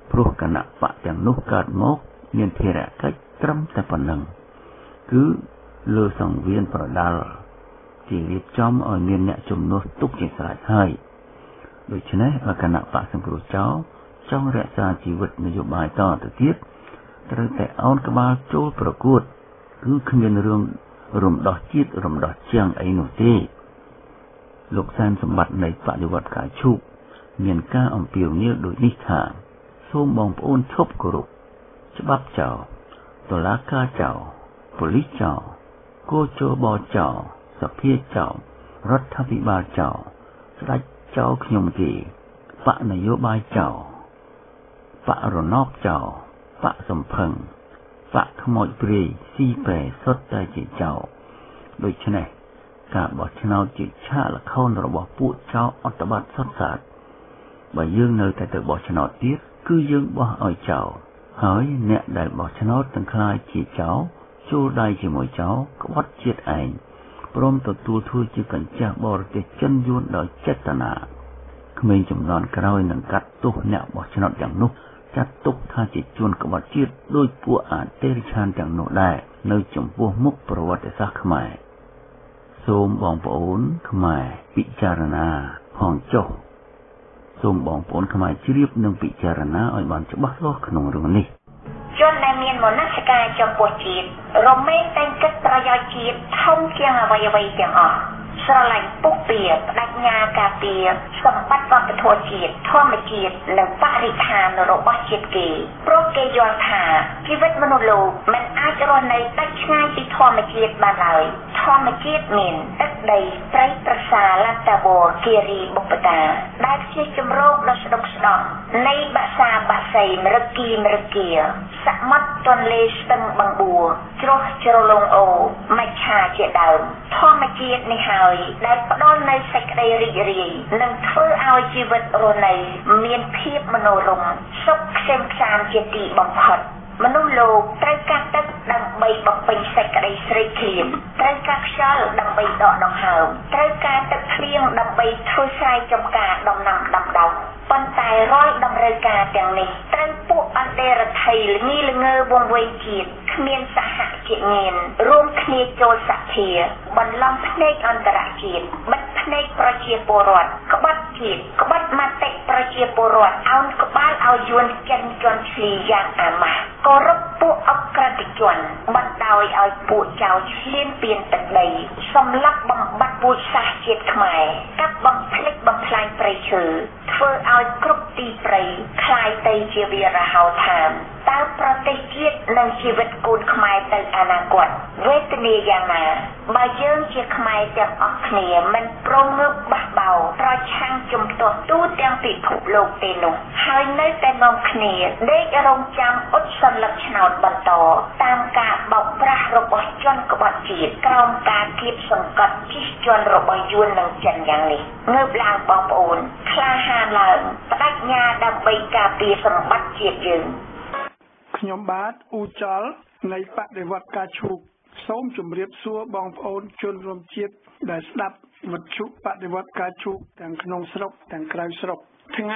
ព្រោះគណៈបកទាំងនោះកើតមកមានភារកិច្ចត្រឹមតែប៉ុណ្ណឹងគឺលើសង្វៀនប្រដាល់ជារៀបចំឲ្យមានអ្នកជំនួសទុកជាស្រេចហើយដូច្នេះបើគណៈបកសង្គ្រោះចោលចង់រក្សាជីវិតនយោបាយតទៅទៀតត្រូវតែអោនក្បាលចូលប្រកួតគឺគ្មានរឿងរំដោះជាតិរំដោះជាងអីនោះទេលោកសែនសម្បត្តិនៃបដិវត្តការឈូកមានការអំពាវនាវដូចនេះថាសូមបងប្អូនឈប់គោរពច្បាប់ចោលតុលាការចោលប៉ូលីសចោលគោចបចោលសភាចោលរដ្ឋាភិបាលចោលស្ដេចចោលខ្ញុំទេបកនយោបាយចោលបករណបចោលបកសំភឹងបកខ្មោចព្រាយស៊ីប្រែសុទ្ធតែជាចោលដូច្នេះការបោះឆ្នោតជាឆាកល្ខោនរបស់ពួកចោលអត្តបទសុទ្ធសាធបើយើងនៅតែទៅបោះឆ្នោតទៀតគឺយើងបោះឲ្យចោលហើយអ្នកដែលបោះឆ្នោតទាំងខ្លាយជាចោលចូលដៃជាមួយចោលក្បត់ជាតិឯងព្រមទទួលធ្វើជាកញ្ចាស់បរទេសចិនយួនដោយចេតនាក្មេងចំនួនក្រោយនឹងកាត់ទោសអ្នកបោះឆ្នោតយ៉ាងនោះចាត់ទុកថាជាជនក្បត់ជាតិដោយពួកអតិរិឆានទាំងនោះដែរនៅចំពោះមុខប្រវត្តិសាស្ត្រខ្មែរសូមបងប្អូនខ្មែរពិចារណាផងចុះសូមបងប្អូនខ្មែរជ្រាបនិងពិចារណាឲ្យបានច្បាស់លាស់ក្នុងរឿងនេះជនដែលមានមនសិការចំពោះជាតិរមែងតែងគិតប្រយោជន៍ជាតិធំជាងអ្វីអ្វីទាំងអស់ស្រឡាញ់ពុកពៀបដញ្ញាការពារសម្បត្តិវប្បធម៌ជាតិធម្មជាតិនិងបរិស្ថានរបស់ជាតិគេព្រោះគេយល់ថាជីវិតមនុស្សលោកមិនអាចរស់នៅដាច់ឆ្ងាយពីធម្មជាតិបានឡើយធម្មជាតិមានទឹកដីព្រៃប្រសាលតវរគិរីបុព្វតាដែលជាជំរកដ៏ស្ដុកស្ដំនៃបាសាបាសីមរគីមរគាសមុទ្រទន្លេស្ទឹងបឹងបួរជ្រោះជ្រលងអូមច្ឆាជាដើមធម្មជាតិនេះហើយដែលផ្ដល់នូវសេចក្តីរីករាយនិងធ្វើឲ្យជីវិតរស់នៅមានភាពមនោរម្យសុខក្សេមក្សាន្តជាទីបំផុតមនុស្សលោកត្រូវការទឹកដើម្បីបំពេញសេចក្តីស្រេកឃ្លានត្រូវការខ្យល់ដើម្បីដកដង្ហើមត្រូវការទឹកភ្លៀងដើម្បីធ្វើស្រែចម្ការដំណាំដាំដុះប៉ុន្តែរាល់តម្រូវការទាំងនេះត្រូវពួកអន្តរថៃល្ងីល្ងើវង្វេងជាតិគ្មានសហជាញៀនរួមគ្នាចូលសភាបន្លំភ្នែកអន្តរជាតិបិទភ្នែកប្រជាពលរដ្ឋក្បត់ជាតិក្បត់មតិប្រជាពលរដ្ឋអោនក្បាលឲ្យយួនចិនជន់ឈ្លីយ៉ាងអាម៉ាស់គោរពពួកអក្រិតជនបណ្ដោយឲ្យពួកចៅឈ្លានពានទឹកដីសម្លាប់បំបត្តិពូជសាសន៍ជាតិខ្មែរកាប់បំភ្លេចបំផ្លាញព្រៃឈើធ្វើឲ្យគ្រប់ទីព្រៃคล้ายទៅជាវាលរហោឋានតើប្រទេសជាតិនិងជីវិតកូនខ្មែរទៅអនាគតវេទនាយ៉ាងណាបើយើងជាខ្មែរទាំងអស់គ្នាមិនព្រមងើបបះបោរប្រឆាំងជំទាស់ទូទាំងពិភពលោកទេនោះហើយនៅតែនាំគ្នាដេករងចាំអ៊ុតសន្លឹកឆ្នោតបន្តតាមការបោកប្រាស់របស់ជនក្បត់ជាតិក្រោមការគៀបសង្កត់ជិះជាន់របស់យួននិងចិនយ៉ាងនេះងើបឡើងបងប្អូនក្លាហានឡើងបដិញ្ញាដើម្បីការពារសម្បត្តិជាតិយើងខ្ញុំបាទអ៊ូចលនៃបដិវត្តការឈូកសូមជម្រាបសួរបងប្អូនជនរួមជាតិដែលស្ដាប់វិទ្យុបដិវត្តការឈូកទាំងក្នុងស្រុកទាំងក្រៅស្រុកថ្ងៃ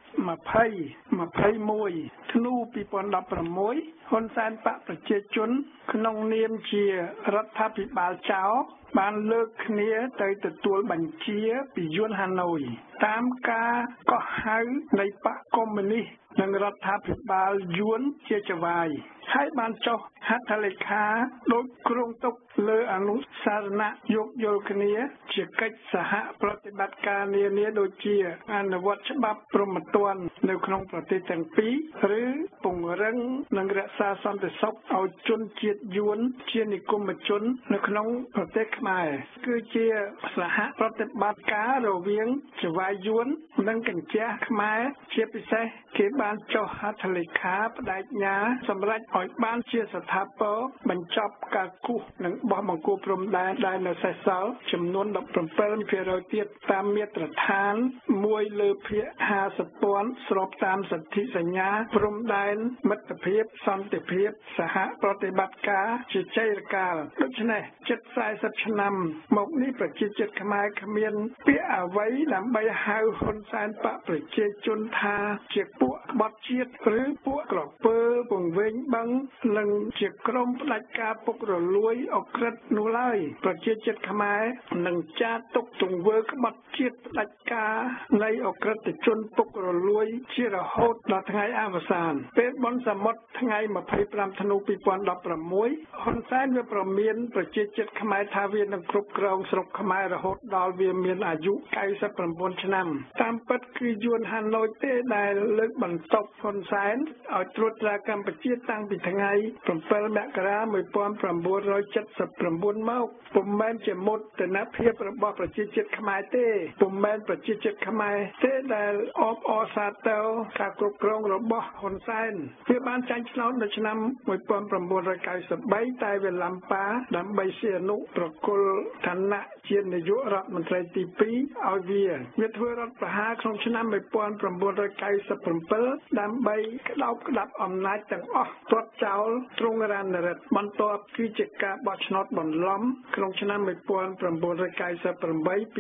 2021ធ្នូ2016ហ៊ុនសែនបកប្រជាជនក្នុងនាមជារដ្ឋាភិបាលចៅបានលើកគ្នាទៅទទួលបញ្ជាពីយួនហាណូយតាមការកោះហៅនៃបកកុម្មុយនីសនិងរដ្ឋាភិបាលយួនជាចវាយហើយបានចុះហត្ថលេខាដោយគ្រោងទុកលើអនុសារណៈយោគយល់គ្នាជាកិច្ចសហប្រតិបត្តិការនានាដូចជាអនុវត្តច្បាប់ព្រហ្មទណ្ឌនៅក្នុងប្រទេសទាំងពីរឬពង្រឹងនិងរក្សាសន្តិសុខឲ្យជនជាតិយួនជានិគមជននៅក្នុងប្រទេសខ្មែរគឺជាសហប្រតិបត្តិការរវាងចវាយយួននិងកញ្ចាស់ខ្មែរជាពិសេសគេបានចុះហត្ថលេខាបដិញ្ញាសម្រាប់ឲ្យបានជាស្ថាពរបញ្ចប់ការគូសនិងបោះបង្គោលព្រំដែនដែលនៅសេសសល់ចំនួនដប់ប្រាំពីរភាគរយទៀតតាមមាត្រដ្ឋានមួយលើភាគห้าសិបពាន់ស្របតាមសន្ធិសញ្ញាព្រំដែនមិត្តភាពសន្តិភាពសហប្រតិបត្តិការជាចៃរកាលដូច្នេះជិតสี่สิบឆ្នាំមកនេះប្រជាជាតិខ្មែរគ្មានពាក្យអ្វីដើម្បីហៅហ៊ុនសែនបកប្រជាជនថាជាពួកក្បត់ជាតិឬពួកក្រពើពង្វេងបឹងនិងជាក្រុមផ្ដាច់ការពុករលួយអក្រិតនោះឡើយប្រជាជាតិខ្មែរនឹងចាត់ទុកទង្វើក្បត់ជាតិផ្ដាច់ការនៃអក្រិតជនពុករលួយជារហូតដល់ថ្ងៃអវសានពេលបុណ្យសមុទ្រថ្ងៃម្ភៃប្រាំធ្នូពីរពាន់ដប់ប្រាំមួយហ៊ុនសែនវាប្រមានប្រជាជាតិខ្មែរថាវានឹងគ្រប់គ្រងស្រុកខ្មែររហូតដល់វាមានអាយុកៅសិបប្រាំបួនឆ្នាំតាមពិតគឺយួនហាណូយទេដែលលើកបន្ទប់ហ៊ុនសែនឲ្យត្រួតត្រាកម្ពុជាតាំងពីថ្ងៃប្រាំពីរមករា១៩៧៩មកពុំមែនជាមោទនភាពរបស់ប្រជាជាតិខ្មែរទេពុំមែនប្រជាជាតិខ្មែរទេដែលអបអរសាទរការគ្រប់គ្រងរបស់ហ៊ុនសែនវាបានចាញ់ឆ្នោតនៅឆ្នាំ១៩៩៣តែវាឡំប៉ាដើម្បីជាអនុប្រគល់ឋានៈជានាយករដ្ឋមន្ត្រីទីពីរឲ្យវាវាធ្វើរដ្ឋប្រហារក្នុងឆ្នាំ១៩៩៧ដើម្បីក្តោបក្តាប់អំណាចទាំងអស់ទាត់ចោលទ្រង់រណរិទ្ធបន្ទាប់គឺជាការបោះឆ្នោតបន្លំក្នុងឆ្នាំ១៩៩៨ ២០០៣ ២០០៨ ២០០៨ ២០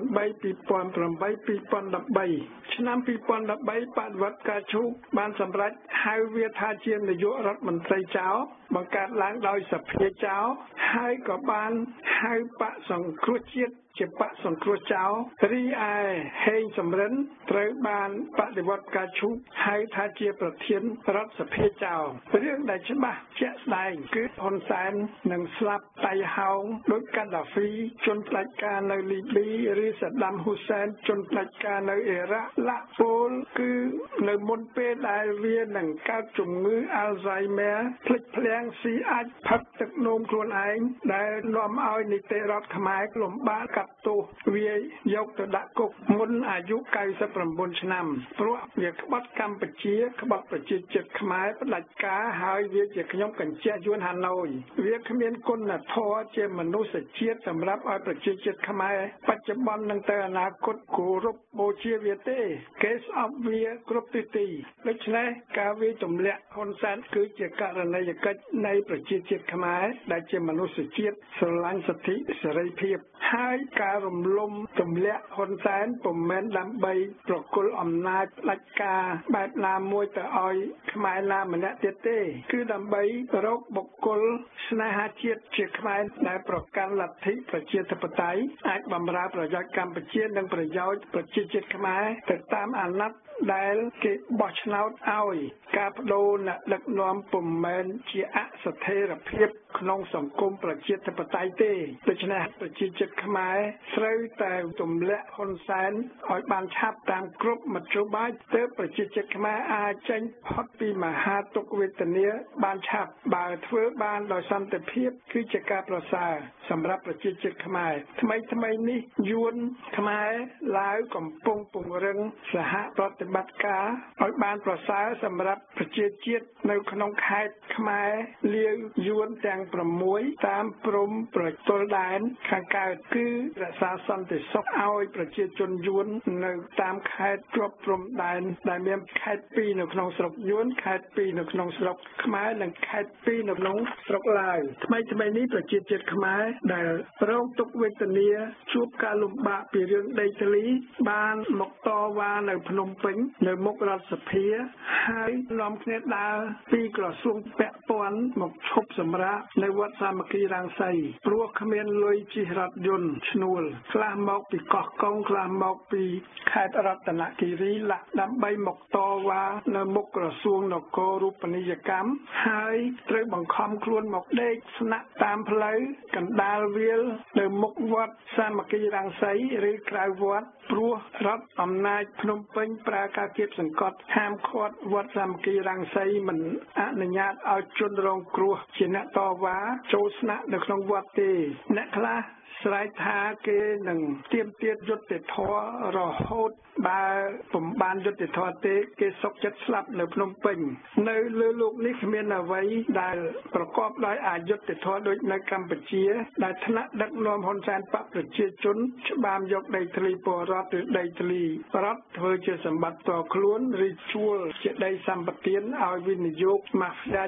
១៣ឆ្នាំ២០១៣បដិវត្តការឈូកបានសម្រេចហៅវាថាជានាយករដ្ឋមន្ត្រីចៅបង្កើតឡើងដោយសភាចៅហើយក៏បានហៅបកសង្គ្រោះជាតិជាបកសង្គ្រោះចៅរីឯហេងសំរិនត្រូវបានបដិវត្តការឈូកហៅថាជាប្រធានរដ្ឋសភាចៅរឿងដែលច្បាស់ជាក់ស្ដែងគឺហ៊ុនសែននឹងស្លាប់តៃហោងដោយកាដាហ្វីជនផ្ដាច់ការនៅលីប៊ីឬសាដាមហ៊ូសែនជនផ្ដាច់ការនៅអ៊ីរ៉ាក់ឡាក់ពោលគឺនៅមុនពេលដែលវានឹងកើតជំងឺ Alzheimer ភ្លេចភ្លាំងស៊ីអាចផឹកទឹកនោមខ្លួនឯងដែលនាំឲ្យនីតិរដ្ឋខ្មែរលំបាកទោសវាយកទៅដាក់គុកមុនអាយុកៅសិបប្រាំបួនឆ្នាំព្រោះវាក្បត់កម្ពុជាក្បត់ប្រជាជាតិខ្មែរផ្ដាច់ការហើយវាជាខ្ញុំកញ្ជះយួនហាណូយវាគ្មានគុណធម៌ជាមនុស្សជាតិសម្រាប់ឲ្យប្រជាជាតិខ្មែរបច្ចុប្បន្ននិងទៅអនាគតគោរពបូជាវាទេគេស្អប់វាគ្រប់ទិសទីដូច្នេះការវាទម្លាក់ហ៊ុនសែនគឺជាករណីយកិច្ចនៃប្រជាជាតិខ្មែរដែលជាមនុស្សជាតិស្រឡាញ់សិទ្ធិសេរីភាពហើយការរំលំទម្លាក់ហ៊ុនសែនពុំមែនដើម្បីប្រគល់អំណាចផ្ដាច់ការបែបណាមួយទៅឲ្យខ្មែរណាម្នាក់ទៀតទេគឺដើម្បីរកបុគ្គលស្នេហាជាតិជាខ្មែរដែលប្រកាន់លទ្ធិប្រជាធិបតេយ្យអាចបម្រើប្រយោជន៍កម្ពុជានិងប្រយោជន៍ប្រជាជាតិខ្មែរទៅតាមអាណត្តិដែលគេបោះឆ្នោតឲ្យការបដូរអ្នកដឹកនាំពុំមែនជាអស្ថិរភាពក្នុងសង្គមប្រជាធិបតេយ្យទេដូច្នេះប្រជាជាតិខ្មែរត្រូវតែទម្លាក់ហ៊ុនសែនឲ្យបានឆាប់តាមគ្រប់មធ្យោបាយទើបប្រជាជាតិខ្មែរអាចចេញផុតពីមហាទុក្ខវេទនាបានឆាប់បើធ្វើបានដោយសន្តិភាពគឺជាការប្រសើរសម្រាប់ប្រជាជាតិខ្មែរថ្មីថ្មីនេះយួនខ្មែរឡាវកំពុងពង្រឹងសហប្រតិបត្តិការឲ្យបានប្រសើរសម្រាប់ប្រជាជាតិនៅក្នុងខេត្តខ្មែរលាវយួនទាំងប្រាំមួយតាមព្រំប្រទល់ដែនខាងកើតគឺរក្សាសន្តិសុខឲ្យប្រជាជនយួននៅតាមខេត្តជាប់ព្រំដែនដែលមានខេត្តពីរនៅក្នុងស្រុកយួនខេត្តពីរនៅក្នុងស្រុកខ្មែរនិងខេត្តពីរនៅក្នុងស្រុកឡាវថ្មីថ្មីនេះប្រជាជាតិខ្មែរដែលរងទុក្ខវេទនាជួបការលំបាកពីរឿងដីធ្លីបានមកតវ៉ានៅភ្នំពេញនៅមុខរដ្ឋសភាហើយនាំគ្នាដើរពីក្រសួងពាក់ព័ន្ធមកឈប់សម្រាកនៅវត្តសាមគ្គីរាំងសីព្រោះគ្មានលុយជិះរថយន្តឈ្នួលខ្លះមកពីកោះកុងខ្លះមកពីខេត្តរតនគិរីឡាក់ដើម្បីមកតវ៉ានៅមុខក្រសួងនគររូបនីយកម្មហើយត្រូវបង្ខំខ្លួនមកដេកស្នាក់តាមផ្លូវកណ្ដាលវាលនៅមុខវត្តសាមគ្គីរាំងសីឬក្រៅវត្តព្រោះរដ្ឋអំណាចភ្នំពេញប្រើការគៀបសង្កត់ហាមឃាត់វត្តសាមគ្គីរាំងសីមិនអនុញ្ញាតឲ្យជនរងគ្រោះជាអ្នកតវ៉ាចូលស្នាក់នៅក្នុងវត្តទេអ្នកខ្លះស្រែកថាគេនឹងទាមទារយុត្តិធម៌រហូតបើពុំបានយុត្តិធម៌ទេគេសុកចិត្តស្លាប់នៅភ្នំពេញនៅលើលោកនេះគ្មានអ្វីដែលប្រកបដោយអយុត្តិធម៌ដូចនៅកម្ពុជាដែលថ្នាក់ដឹកនាំហ៊ុនសែនបកប្រជាជនច្បាមយកដីធ្លីពលរដ្ឋឬដីធ្លីរដ្ឋធ្វើជាសម្បត្តិផ្ទាល់ខ្លួនឬជួលជាដីសម្បត្តិឲ្យវិនិយោគម៉ាហ្វៀជាតិ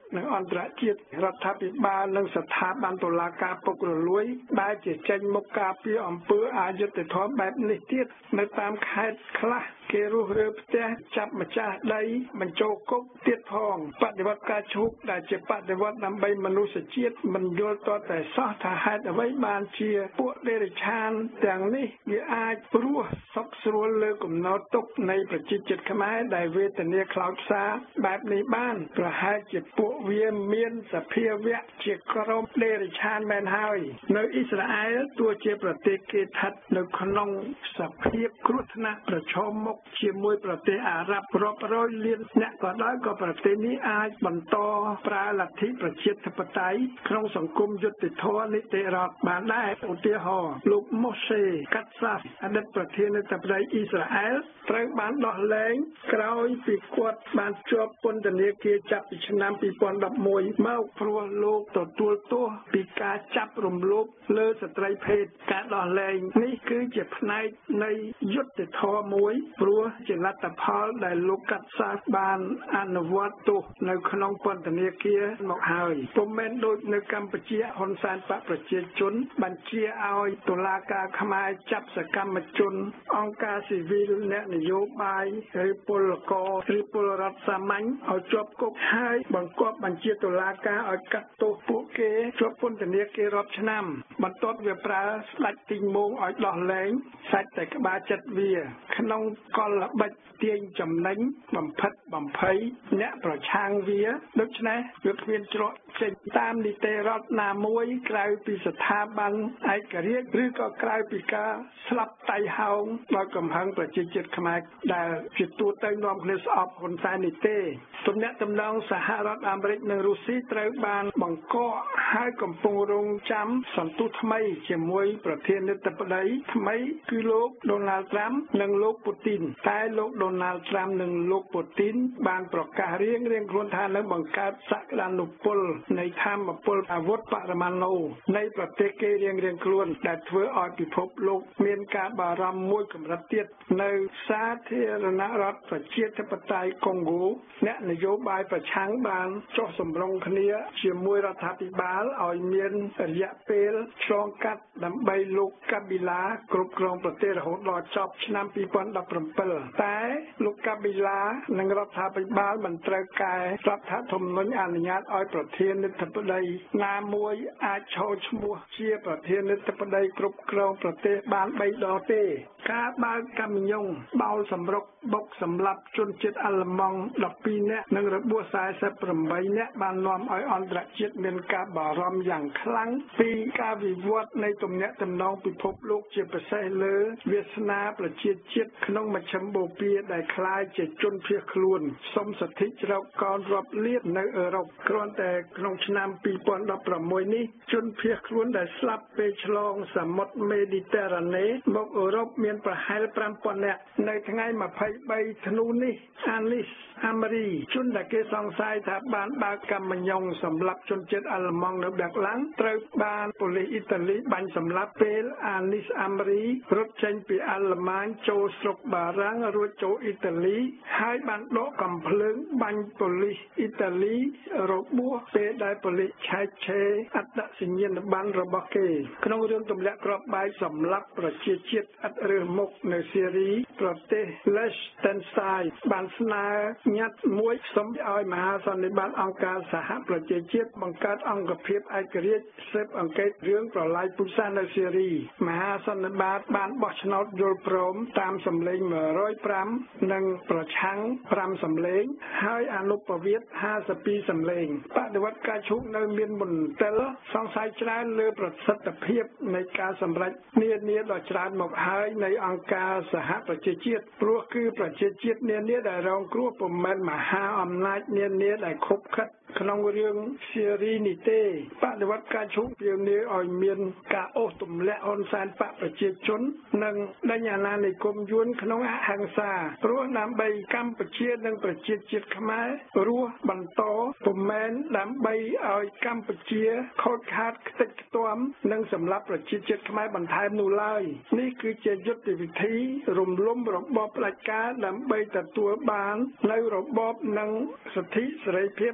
និងអន្តរជាតិរដ្ឋាភិបាលនិងស្ថាប័នតុលាការពុករលួយដែលជាចេញមុខការពារអំពើអយុត្តិធម៌បែបនេះទៀតនៅតាមខេត្តខ្លះគេរុះរើផ្ទះចាប់ម្ចាស់ដីបញ្ចូលគុកទៀតផងបដិវត្តការឈូកដែលជាបដិវត្តដើម្បីមនុស្សជាតិមិនយល់តតែសោះថាហេតុអ្វីបានជាពួកដេរឆានទាំងនេះវាអាចរស់សុខស្រួលលើកំណត់ទុកនៃប្រជាជាតិខ្មែរដែលវេទនាខ្លោចផ្សាបែបនេះបានប្រហែលជាពួកវាមានសភាវៈជាក្រុមដេរឆានមែនហើយនៅអ៊ីស្រាអែលទោះជាប្រទេសគេស្ថិតនៅក្នុងសភាពគ្រោះថ្នាក់ប្រឈមមុខជាមួយប្រទេសអារ៉ាប់រាប់រយលានអ្នកក៏ដោយក៏ប្រទេសនេះអាចបន្តប្រើលទ្ធិប្រជាធិបតេយ្យក្នុងសង្គមយុត្តិធម៌នីតិរដ្ឋបានដែរឧទាហរណ៍លោកម៉ូសេកាត់សាសអតីតប្រធានាធិបតីអ៊ីស្រាអែលត្រូវបានដោះលែងក្រោយពីគាត់បានជាប់ពន្ធនាគារចាប់ពីឆ្នាំពីរពាន់ដប់មួយមកព្រោះលោកទទួលទោសពីការចាប់រំលោភលើស្ត្រីភេទការដោះលែងនេះគឺជាផ្នែកនៃយុត្តិធម៌មួយព្រោះជាលទ្ធផលដែលលោកកាត់សាសបានអនុវត្តទោសនៅក្នុងពន្ធនាគារមកហើយពុំមែនដូចនៅកម្ពុជាហ៊ុនសែនបកប្រជាជនបញ្ជាឲ្យតុលាការខ្មែរចាប់សកម្មជនអង្គការស៊ីវិលអ្នកនយោបាយឬពលករឬពលរដ្ឋសាមញ្ញឲ្យជាប់គុកហើយបង្គាប់បញ្ជាតុលាការឲ្យកាត់ទោសពួកគេជាប់ពន្ធនាគាររាប់ឆ្នាំបន្ទាប់វាប្រើស្ដេចទីងមោងឲ្យដោះលែងសាច់តែក្បាលចិត្តវាក្នុងកលល្បិចទាញចំណេញបំផិតបំភ័យអ្នកប្រឆាំងវាដូច្នេះវាគ្មានច្រកចេញតាមនីតិរដ្ឋណាមួយក្រៅពីស្ថាប័នឯករាជ្យឬក៏ក្រៅពីការស្លាប់តៃហោងដោយកំហឹងប្រជាជាតិខ្មែរដែលជាទូទៅនាំគ្នាស្អប់ហ៊ុនសែននេះទេទំនាក់ទំនងសហរដ្ឋអាមេរិកនិងរុស្ស៊ីត្រូវបានបង្កកហើយកំពុងរងចាំសន្ទុះថ្មីជាមួយប្រធានាធិបតីថ្មីគឺលោកដូណាល់ត្រាំនិងលោកពូទីនតែលោកដូណាល់ត្រាំនិងលោកពូទីនបានប្រកាសរៀងរៀងខ្លួនថានឹងបង្កើតសក្តានុពលនៃធម្មពលអាវុធបរមាណូនៃប្រទេសគេរៀងរៀងខ្លួនដែលធ្វើឲ្យពិភពលោកមានការបារម្ភមួយកម្រិតទៀតនៅសាធារណរដ្ឋប្រជាធិបតេយ្យកុងហ្គោអ្នកនយោបាយប្រឆាំងបានចុះសម្រុងគ្នាជាមួយរដ្ឋាភិបាលឲ្យមានរយៈពេលឆ្លងកាត់ដើម្បីលោកកាប៊ីឡាគ្រប់គ្រងប្រទេសរហូតដល់ចប់ឆ្នាំពីរពាន់ដប់ប្រាំពិតតែលោកកាប៊ីឡានិងរដ្ឋាភិបាលមិនត្រូវកែរដ្ឋធម្មនុញ្ញអនុញ្ញាតឲ្យប្រធានាធិបតីណាមួយអាចឈរឈ្មោះជាប្រធានាធិបតីគ្រប់គ្រងប្រទេសបានបីដងទេការបើកកាមីយ៉ុងបោលសម្រុកបុកសម្លាប់ជនជាតិអាល្លឺម៉ង់ដប់ពីរនាក់និងរបួសសែសិបប្រាំបីនាក់បាននាំឲ្យអន្តរជាតិមានការបារម្ភយ៉ាងខ្លាំងពីការវិវត្តនៃទំនាក់ទំនងពិភពលោកជាពិសេសលើវាសនាប្រជាជាតិក្នុងមជ្ឈិមបូព៌ាដែលคล้ายជាជនភៀសខ្លួនសុំសិទ្ធិជ្រកកោនរាប់លាននៅអឺរ៉ុបគ្រាន់តែក្នុងឆ្នាំពីរពាន់ដប់ប្រាំមួយនេះជនភៀសខ្លួនដែលស្លាប់ពេលឆ្លងសមុទ្រមេឌីទែរ៉ាណេមកអឺរ៉ុបមានប្រហែលប្រាំពាន់នាក់នៅថ្ងៃម្ភៃបីធ្នូនេះអានីសអាមេរីជនដែលគេសង្ស័យថាបានបើកកាមីយ៉ុងសម្រាប់ជនជាតិអាល្លឺម៉ង់នៅបែកឡាំងត្រូវបានប៉ូលីសអ៊ីតាលីបាញ់សម្លាប់ពេលអានីសអាមេរីរត់ចេញពីអាល្លឺម៉ាញចូលស្រុកបារាំងរួចចូលអ៊ីតាលីហើយបានដកកំភ្លើងបាញ់ប៉ូលីសអ៊ីតាលីរបួសពេលដែលប៉ូលីសឆែកឆេរអត្តសញ្ញាណប័ណ្ណរបស់គេក្នុងរឿងទម្លាក់គ្រាប់បែកសម្លាប់ប្រជាជាតិឥតរើសមុខនៅសេរីប្រទេស Liechtenstein បានស្នើញត្តិមួយសុំឲ្យមហាសន្និបាតអង្គការសហប្រជាជាតិបង្កើតអង្គភាពឯករាជ្យស៊ើបអង្កេតរឿងប្រល័យពូជសាសន៍នៅសេរីមហាសន្និបាតបានបោះឆ្នោតយល់ព្រមតាមសម្លេងមួយរយប្រាំនិងប្រឆាំងប្រាំសម្លេងហើយអនុប្រវត្តិห้าสิบពីរសម្លេងបដិវត្តការឈូកនៅមានមន្ទិលសង្ស័យច្រើនលើប្រសិទ្ធភាពនៃការសម្រេចនានាដ៏ច្រើនមកហើយនៃអង្គការសហប្រជាជាតិព្រោះគឺប្រជាជាតិនានាដែលរងគ្រោះពុំមែនមហាអំណាចនានាដែលខົບខិតក្នុងរឿងសេរីនេះទេបដិវត្តការឈូកពាវនាវឲ្យមានការអូសទម្លាក់ហ៊ុនសែនបកប្រជាជននិងដេញអាណានិគមយួនក្នុងអហិង្សាព្រោះដើម្បីកម្ពុជានិងប្រជាជាតិខ្មែររស់បន្តពុំមែនដើម្បីឲ្យកម្ពុជាខូចខាតខ្ទេចខ្ទាំនិងសម្រាប់ប្រជាជាតិខ្មែរបន្ថែមនោះឡើយនេះគឺជាយុទ្ធវិធីរំលំរបបផ្ដាច់ការដើម្បីទទួលបាននៅរបបនិងសិទ្ធិសេរីភាពលទ្ធិ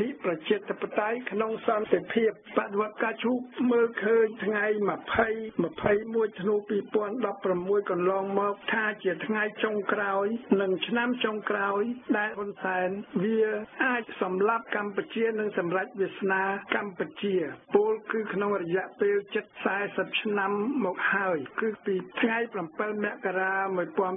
ទ្ធិប្រជាធិបតេយ្យក្នុងសន្តិភាពបដិវត្តការឈូកមើលឃើញថ្ងៃ20 21ធ្នូ2016កន្លងមកថាជាថ្ងៃចុងក្រោយនិងឆ្នាំចុងក្រោយដែលហ៊ុនសែនវាអាចសម្លាប់កម្ពុជានិងសម្រេចវាសនាកម្ពុជាពលគឺក្នុងរយៈពេលជិត40ឆ្នាំមកហើយគឺពីថ្ងៃ7មករា1979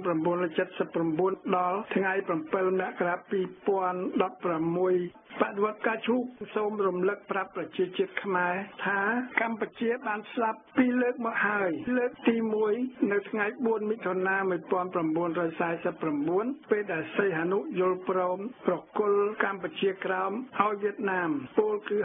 ដល់ថ្ងៃ7មករា2016បដិវត្តការឈូកសូមរំលឹកប្រាប់ប្រជាជាតិខ្មែរថាកម្ពុជាបានស្លាប់ពីរលើកមកហើយលើកទី1នៅថ្ងៃ4មិថុនា1949ពេលដែលសីហនុយល់ព្រមប្រគល់កម្ពុជាក្រោមឲ្យវៀតណាមពលគឺ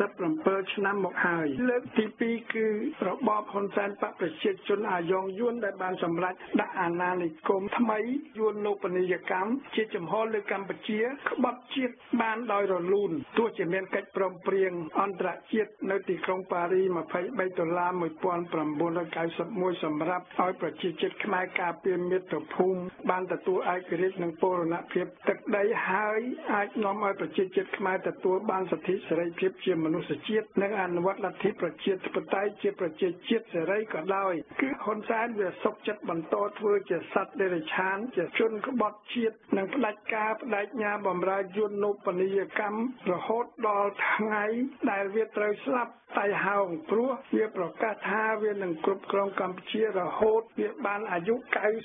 67ឆ្នាំមកហើយលើកទី2គឺរបបហ៊ុនសែនបកប្រជាជនអាយ៉ងយួនដែលបានសម្រេចដាក់អាណានិគមថ្មីយួននូបនីយកម្មជាចំហលើកម្ពុជាក្បត់ជាតិបានដោយរលូនទោះជាមានកិច្ចព្រមព្រៀងអន្តរជាតិនៅទីក្រុងប៉ារី23ដុល្លារ1991សម្រាប់ឲ្យប្រជាជាតិខ្មែរការពារមាតុភូមិបានទទួលឯករាជ្យនិងបូរណភាពទឹកដីហើយអាចនាំឲ្យប្រជាជាតិខ្មែរទទួលបានសិទ្ធិសេរីភាពជាមនុស្សជាតិនិងអនុវត្តលទ្ធិប្រជាធិបតេយ្យជាប្រជាជាតិសេរីក៏ដោយគឺហ៊ុនសែនវាសុខចិត្តបន្តធ្វើជាសត្វដេរឆានជាជនក្បត់ជាតិនិងផ្ដាច់ការបដិញ្ញាបម្រើយួននូបនីយកម្មរហូតដល់ថ្ងៃដែលវាត្រូវស្លាប់តៃហោងព្រោះវាប្រកាសថាវានឹងគ្រប់គ្រងកម្ពុជារហូតវាបានអាយុ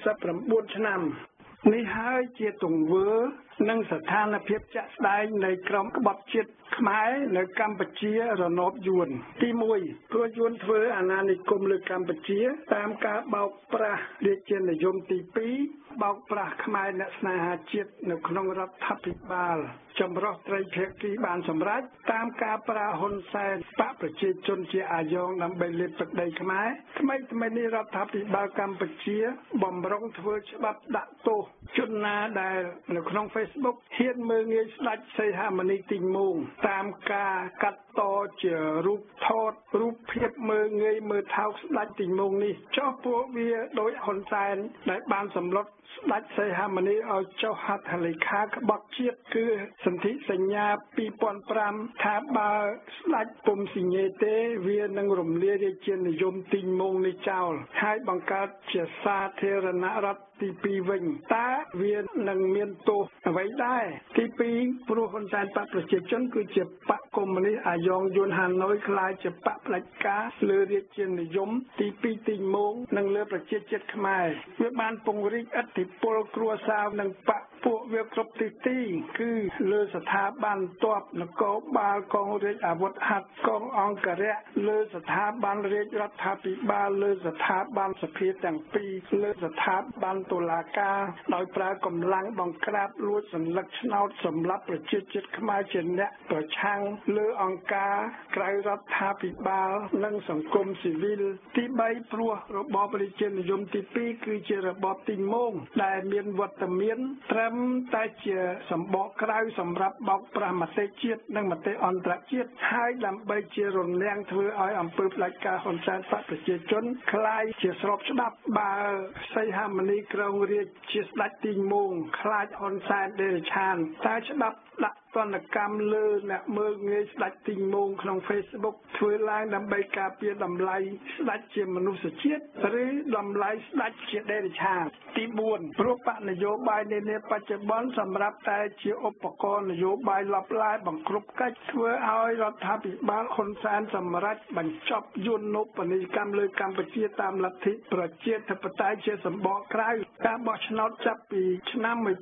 99ឆ្នាំនេះហើយជាទង្វើនិងស្ថានភាពជាក់ស្ដែងនៃក្រុមក្បត់ជាតិខ្មែរនៅកម្ពុជារណបយួនទី1ព្រោះយួនធ្វើអាណានិគមលើកម្ពុជាតាមការបោកប្រាស់រាជានិយមទី2បោកប្រាស់ខ្មែរអ្នកស្នេហាជាតិនៅក្នុងរដ្ឋាភិបាលចម្រុះត្រីភាគីបានសម្រេចតាមការប្រើហ៊ុនសែនបកប្រជាជនជាអាយ៉ងដើម្បីលេបទឹកដីខ្មែរថ្មីថ្មីនេះរដ្ឋាភិបាលកម្ពុជាបំរុងធ្វើច្បាប់ដាក់ទោសជនណាដែលនៅក្នុង Facebook ហ៊ានមើលងាយស្ដេចសីហមុនីទីងមូងតាមការកាត់តជារូបថតរូបភាពមើលងាយមើលថោកស្ដេចទីងមូងនេះចុះពួកវាដោយហ៊ុនសែនដែលបានសម្លុតស្ដេចសីហមុនីឲ្យចុះហត្ថលេខាក្បត់ជាតិគឺសន្ធិសញ្ញា2005ថាបើស្ដេចពុំស៊ីញេទេវានឹងរំលាយរាជានិយមទីងមូងនេះចោលហើយបង្កើតជាសាធារណរដ្ឋទី2វិញតើវានឹងមានទោសអ្វីដែរទី2ព្រោះហ៊ុនសែនបកប្រជាជនគឺជាបកកុម្មុយនីសអាយ៉ងយួនហាណូយខ្លាយជាបកផ្ដាច់ការលើរាជានិយមទី2ទីងមូងនិងលើប្រជាជាតិខ្មែរវាបានពង្រីកឥទ្ធិពលគ្រួសារនិងបកពួកវាគ្រប់ទិសទីគឺលើស្ថាប័នទ័ពនគរបាលកងរាជអាវុធហត្ថកងអង្គរៈលើស្ថាប័នរាជរដ្ឋាភិបាលលើស្ថាប័នសភាទាំងពីរលើស្ថាប័នតុលាការដោយប្រើកម្លាំងបង្ក្រាបលួចសន្លឹកឆ្នោតសម្រាប់ប្រជាជាតិខ្មែរជាអ្នកប្រឆាំងលើអង្គការក្រៅរដ្ឋាភិបាលនិងសង្គមស៊ីវិលទី3ព្រោះរបបរាជានិយមទី2គឺជារបបទីងមូងដែលមានវត្តមានត្រឹមតែជាសម្បកក្រៅសម្រាប់បោកប្រាស់មតិជាតិនិងមតិអន្តរជាតិហើយដើម្បីជារនាំងធ្វើឲ្យអំពើផ្ដាច់ការហ៊ុនសែនបកប្រជាជនคล้ายជាស្របច្បាប់បើសីហមុនីក្រុងរាជជាស្ដេចទីងមូងខ្លាចហ៊ុនសែនដេរឆានតែច្បាប់ដាក់ទណ្ឌកម្មលើអ្នកមើលងាយស្ដេចទីងមូងក្នុង Facebook ធ្វើឡើងដើម្បីការពារតម្លៃស្ដេចជាមនុស្សជាតិឬតម្លៃស្ដេចជាដេរឆានទី4ព្រោះបកនយោបាយនានាបច្ចុប្បន្នសម្រាប់តែជាឧបករណ៍នយោបាយលបឡាយបង្ក្រប់កិច្ចធ្វើឲ្យរដ្ឋាភិបាលហ៊ុនសែនសម្រេចបញ្ចប់យួននូបនីយកម្មលើកម្ពុជាតាមលទ្ធិប្រជាធិបតេយ្យជាសម្បកក្រៅការបោះឆ្នោតចាប់ពីឆ្នាំ1998 2003 2008 2013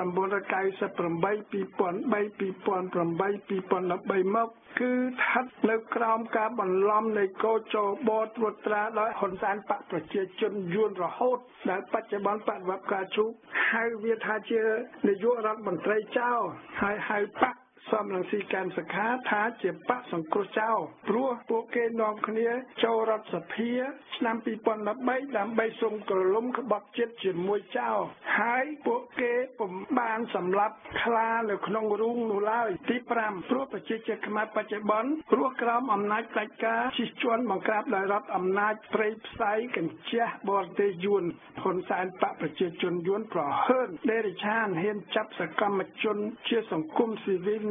មកគឺស្ថិតនៅក្រោមការបន្លំនៃកោចបត្រួតត្រាដោយហ៊ុនសែនបកប្រជាជនយួនរហូតដែលបច្ចុប្បន្នបដិវត្តការឈូកហៅវាថាជានាយករដ្ឋមន្ត្រីចៅហើយហៅបកសំរងស៊ីកម្មសខាថាជាបកសង្គ្រោះចៅព្រោះពួកគេនាំគ្នាចូលរដ្ឋសភាឆ្នាំ2013ដើម្បីសុំក្រឡុំក្បត់ជាតិជាមួយចៅហើយពួកគេពុំបានសម្លាប់ខ្លានៅក្នុងរូងនោះឡើយទី5ព្រោះប្រជាជាតិខ្មែរបច្ចុប្បន្នព្រោះក្រោមអំណាចផ្ដាច់ការជិះជាន់បង្ក្រាបដោយរដ្ឋអំណាចព្រៃផ្សៃកញ្ជះបរទេសយួនហ៊ុនសែនបកប្រជាជនយួនប្រហើនដេរឆានហ៊ានចាប់សកម្មជនជាសង្គមស៊ីវិល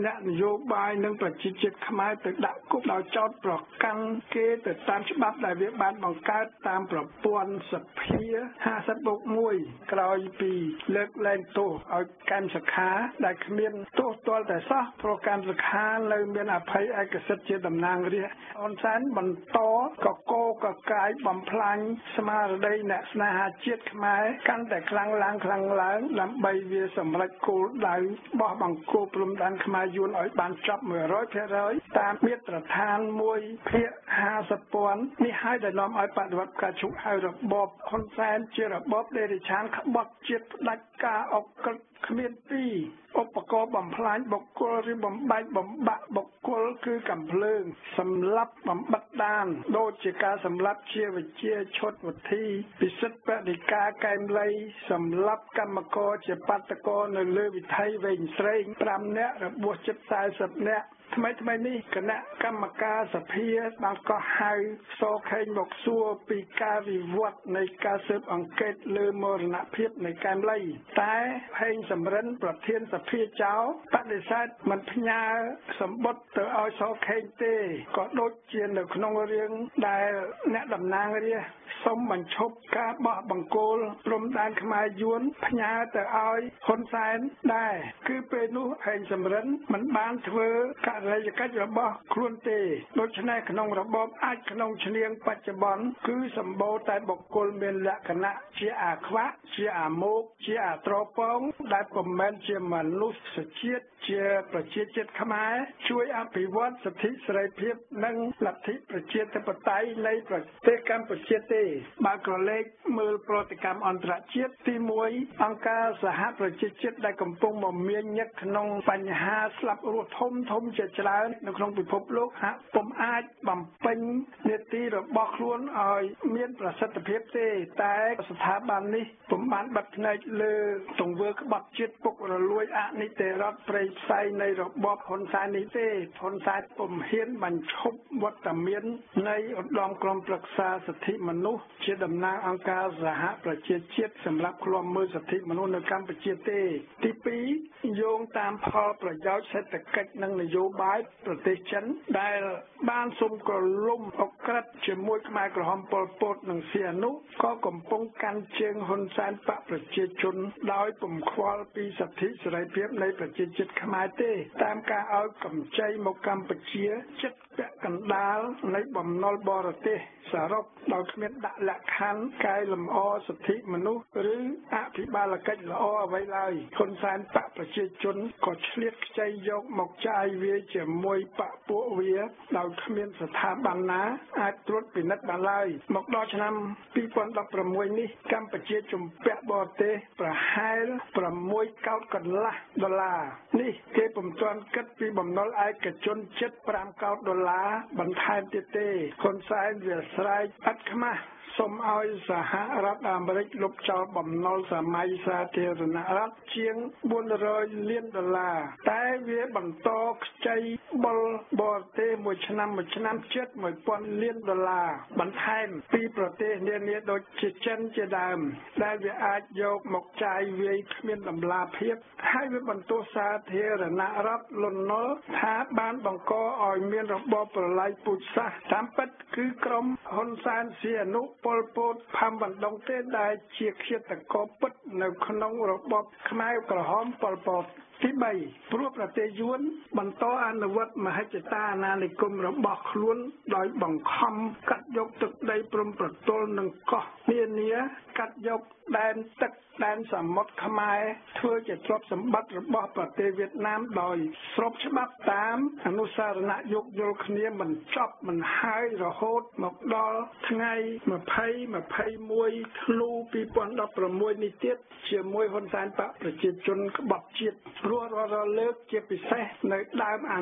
អ្នកនយោបាយនិងប្រជាជាតិខ្មែរទៅដាក់គុកដោយចោទប្រកាន់គេទៅតាមច្បាប់ដែលវាបានបង្កើតតាមប្រព័ន្ធសភាห้าสิบบวกមួយក្រោយពីលើកលែងទោសឲ្យកម្មសខាដែលគ្មានទោសទាល់តែសោះព្រោះកម្មសខានៅមានអភ័យឯកសិទ្ធិជាតំណាងរាស្ត្រអនសានបន្តកកោកកាយបំផ្លាញស្មារតីអ្នកស្នេហាជាតិខ្មែរកាន់តែខ្លាំងឡើងខ្លាំងឡើងដើម្បីវាសម្រេចគោលដៅបោះបង្គោលព្រំដែនខ្មែរយួនឲ្យបានចប់មួយរយភាគរយតាមមាត្រដ្ឋានមួយភាគห้าสิบពាន់នេះហើយដែលនាំឲ្យបដិវត្តការជុកឲ្យរបបហ៊ុនសែនជារបបដេរិឆានក្បត់ជាតិផ្ដាច់ការអក្រិតគ្មានពីរឧបករណ៍បំផ្លាញបុគ្គលឬបំបែកបំបាក់បុគ្គលគឺកំភ្លើងសម្លាប់បំបិទដានដូចជាការសម្លាប់ជាវិជាឈុតវិធីពិសិដ្ឋបដិការកែមលីសម្លាប់កម្មករជាបាតកោនៅលើវិថីវែងស្រេងប្រាំនាក់របួសជិតสี่สิบនាក់ថ្មីថ្មីនេះគណៈកម្មការសភាបានកោះហៅសខេងមកសួរពីការវិវត្តនៃការស៊ើបអង្កេតលើមរណភាពនៃកែមលីតែហេងសំរិនប្រធានសភាចៅបដិសេធមិនផ្ញើសម្បត្តិទៅឲ្យសខេងទេក៏ដូចជានៅក្នុងរឿងដែលអ្នកតំណាងរាស្ត្រសូមបញ្ឈប់ការបោះបង្គោលព្រំដែនខ្មែរយួនផ្ញើទៅឲ្យហ៊ុនសែនដែរគឺពេលនោះហេងសំរិនមិនបានធ្វើករណីកិច្ចរបស់ខ្លួនទេដូច្នេះក្នុងរបបអាចក្នុងឈ្នាងបច្ចុប្បន្នគឺសម្បូរតែបុគ្គលមានលក្ខណៈជាអាខ្វាក់ជាអាមោកជាអាត្រពងដែលពុំមែនជាមនុស្សជាតិជាប្រជាជាតិខ្មែរជួយអភិវឌ្ឍសិទ្ធិសេរីភាពនិងលទ្ធិប្រជាធិបតេយ្យនៃប្រទេសកម្ពុជាទេបើក្រឡេកមើលប្រតិកម្មអន្តរជាតិទីមួយអង្គការសហប្រជាជាតិដែលកំពុងមមាញឹកក្នុងបញ្ហាស្លាប់រស់ធំធំជាច្រើននៅក្នុងពិភពលោកហាក់ពុំអាចបំពេញនាទីរបស់ខ្លួនឲ្យមានប្រសិទ្ធភាពទេតែស្ថាប័ននេះពុំបានបិទភ្នែកលើទង្វើក្បត់ជាតិពុករលួយអនីតិរដ្ឋប្រេយផ្សៃនៃរបបហ៊ុនសែននេះទេហ៊ុនសែនពុំហ៊ានបញ្ឈប់វត្តមាននៃឧត្តមក្រុមប្រឹក្សាសិទ្ធិមនុស្សជាតំណាងអង្គការសហប្រជាជាតិសម្រាប់ឃ្លាំមើលសិទ្ធិមនុស្សនៅកម្ពុជាទេទីពីរយោងតាមផលប្រយោជន៍សេដ្ឋកិច្ចនិងនយោបាយប្រទេសចិនដែលបានសុំក្រឡុំអក្រិតជាមួយខ្មែរក្រហមប៉ុលពតនិងសៀនុក៏កំពុងកាន់ជើងហ៊ុនសែនបកប្រជាជនដោយពំខ្វល់ពីសិទ្ធិសេរីភាពនៃប្រជាជាតិខ្មែរទេតាមការឲ្យកម្ចីមកកម្ពុជាចិត្តពាក់កណ្ដាលនៃបំណុលបរទេសសរុបដោយគ្មានដាក់លក្ខខណ្ឌកែលម្អសិទ្ធិមនុស្សឬអភិបាលកិច្ចល្អអ្វីឡើយហ៊ុនសែនបកប្រជាជនក៏ឆ្លៀតខ្ចីយកមកចាយវាជាមួយបកពួកវាដោយគ្មានស្ថាប័នណាអាចត្រួតពិនិត្យបានឡើយមកដល់ឆ្នាំពីរពាន់ដប់ប្រាំមួយនេះកម្ពុជាជំពាក់បរទេសប្រហែលប្រាំមួយកោតកន្លះដុល្លារនេះគេពុំទាន់គិតពីបំណុលឯកជនជិតប្រាំកោតដុល្លារបន្ថែមទៀតទេហ៊ុនសែនវាស្រែកឥតខ្មាស់សូមឲ្យសហរដ្ឋអាមេរិកលុបចោលបំណុលសម័យសាធារណរដ្ឋជាងបួនរយលានដុល្លារតែវាបន្តខ្ចីបុលបរទេសមួយឆ្នាំមួយឆ្នាំជិតមួយពាន់លានដុល្លារបន្ថែមពីប្រទេសនានាដូចជាចិនជាដើមដែលវាអាចយកមកចាយវាយគ្មានតម្លាភាពហើយវាបន្តសាធារណរដ្ឋលន់នល់ថាបានបង្កឲ្យមានរបបប្រល័យពូជសាសន៍តាមពិតគឺក្រុមហ៊ុនសែនសៀនុប៉ុលពតផាំបណ្ដុងទេដែលជាឃាតករពិតនៅក្នុងរបបខ្មែរក្រហមប៉ុលពតទីបីព្រោះប្រទេសយួនបន្តអនុវត្តមហិច្ឆតាអាណានិគមរបស់ខ្លួនដោយបង្ខំកាត់យកទឹកដីព្រំប្រទល់និងកោះនានាកាត់យកដែនទឹកដែនសមុទ្រខ្មែរធ្វើជាទ្រព្យសម្បត្តិរបស់ប្រទេសវៀតណាមដោយស្របច្បាប់តាមអនុសារណៈយោគយល់គ្នាមិនចប់មិនហើយរហូតមកដល់ថ្ងៃម្ភៃម្ភៃមួយធ្នូពីរពាន់ដប់ប្រាំមួយនេះទៀតជាមួយហ៊ុនសែនបកប្រជាជនក្បត់ជាតិព្រោះរាល់លើកជាពិសេសនៅដើមអាណត្តិ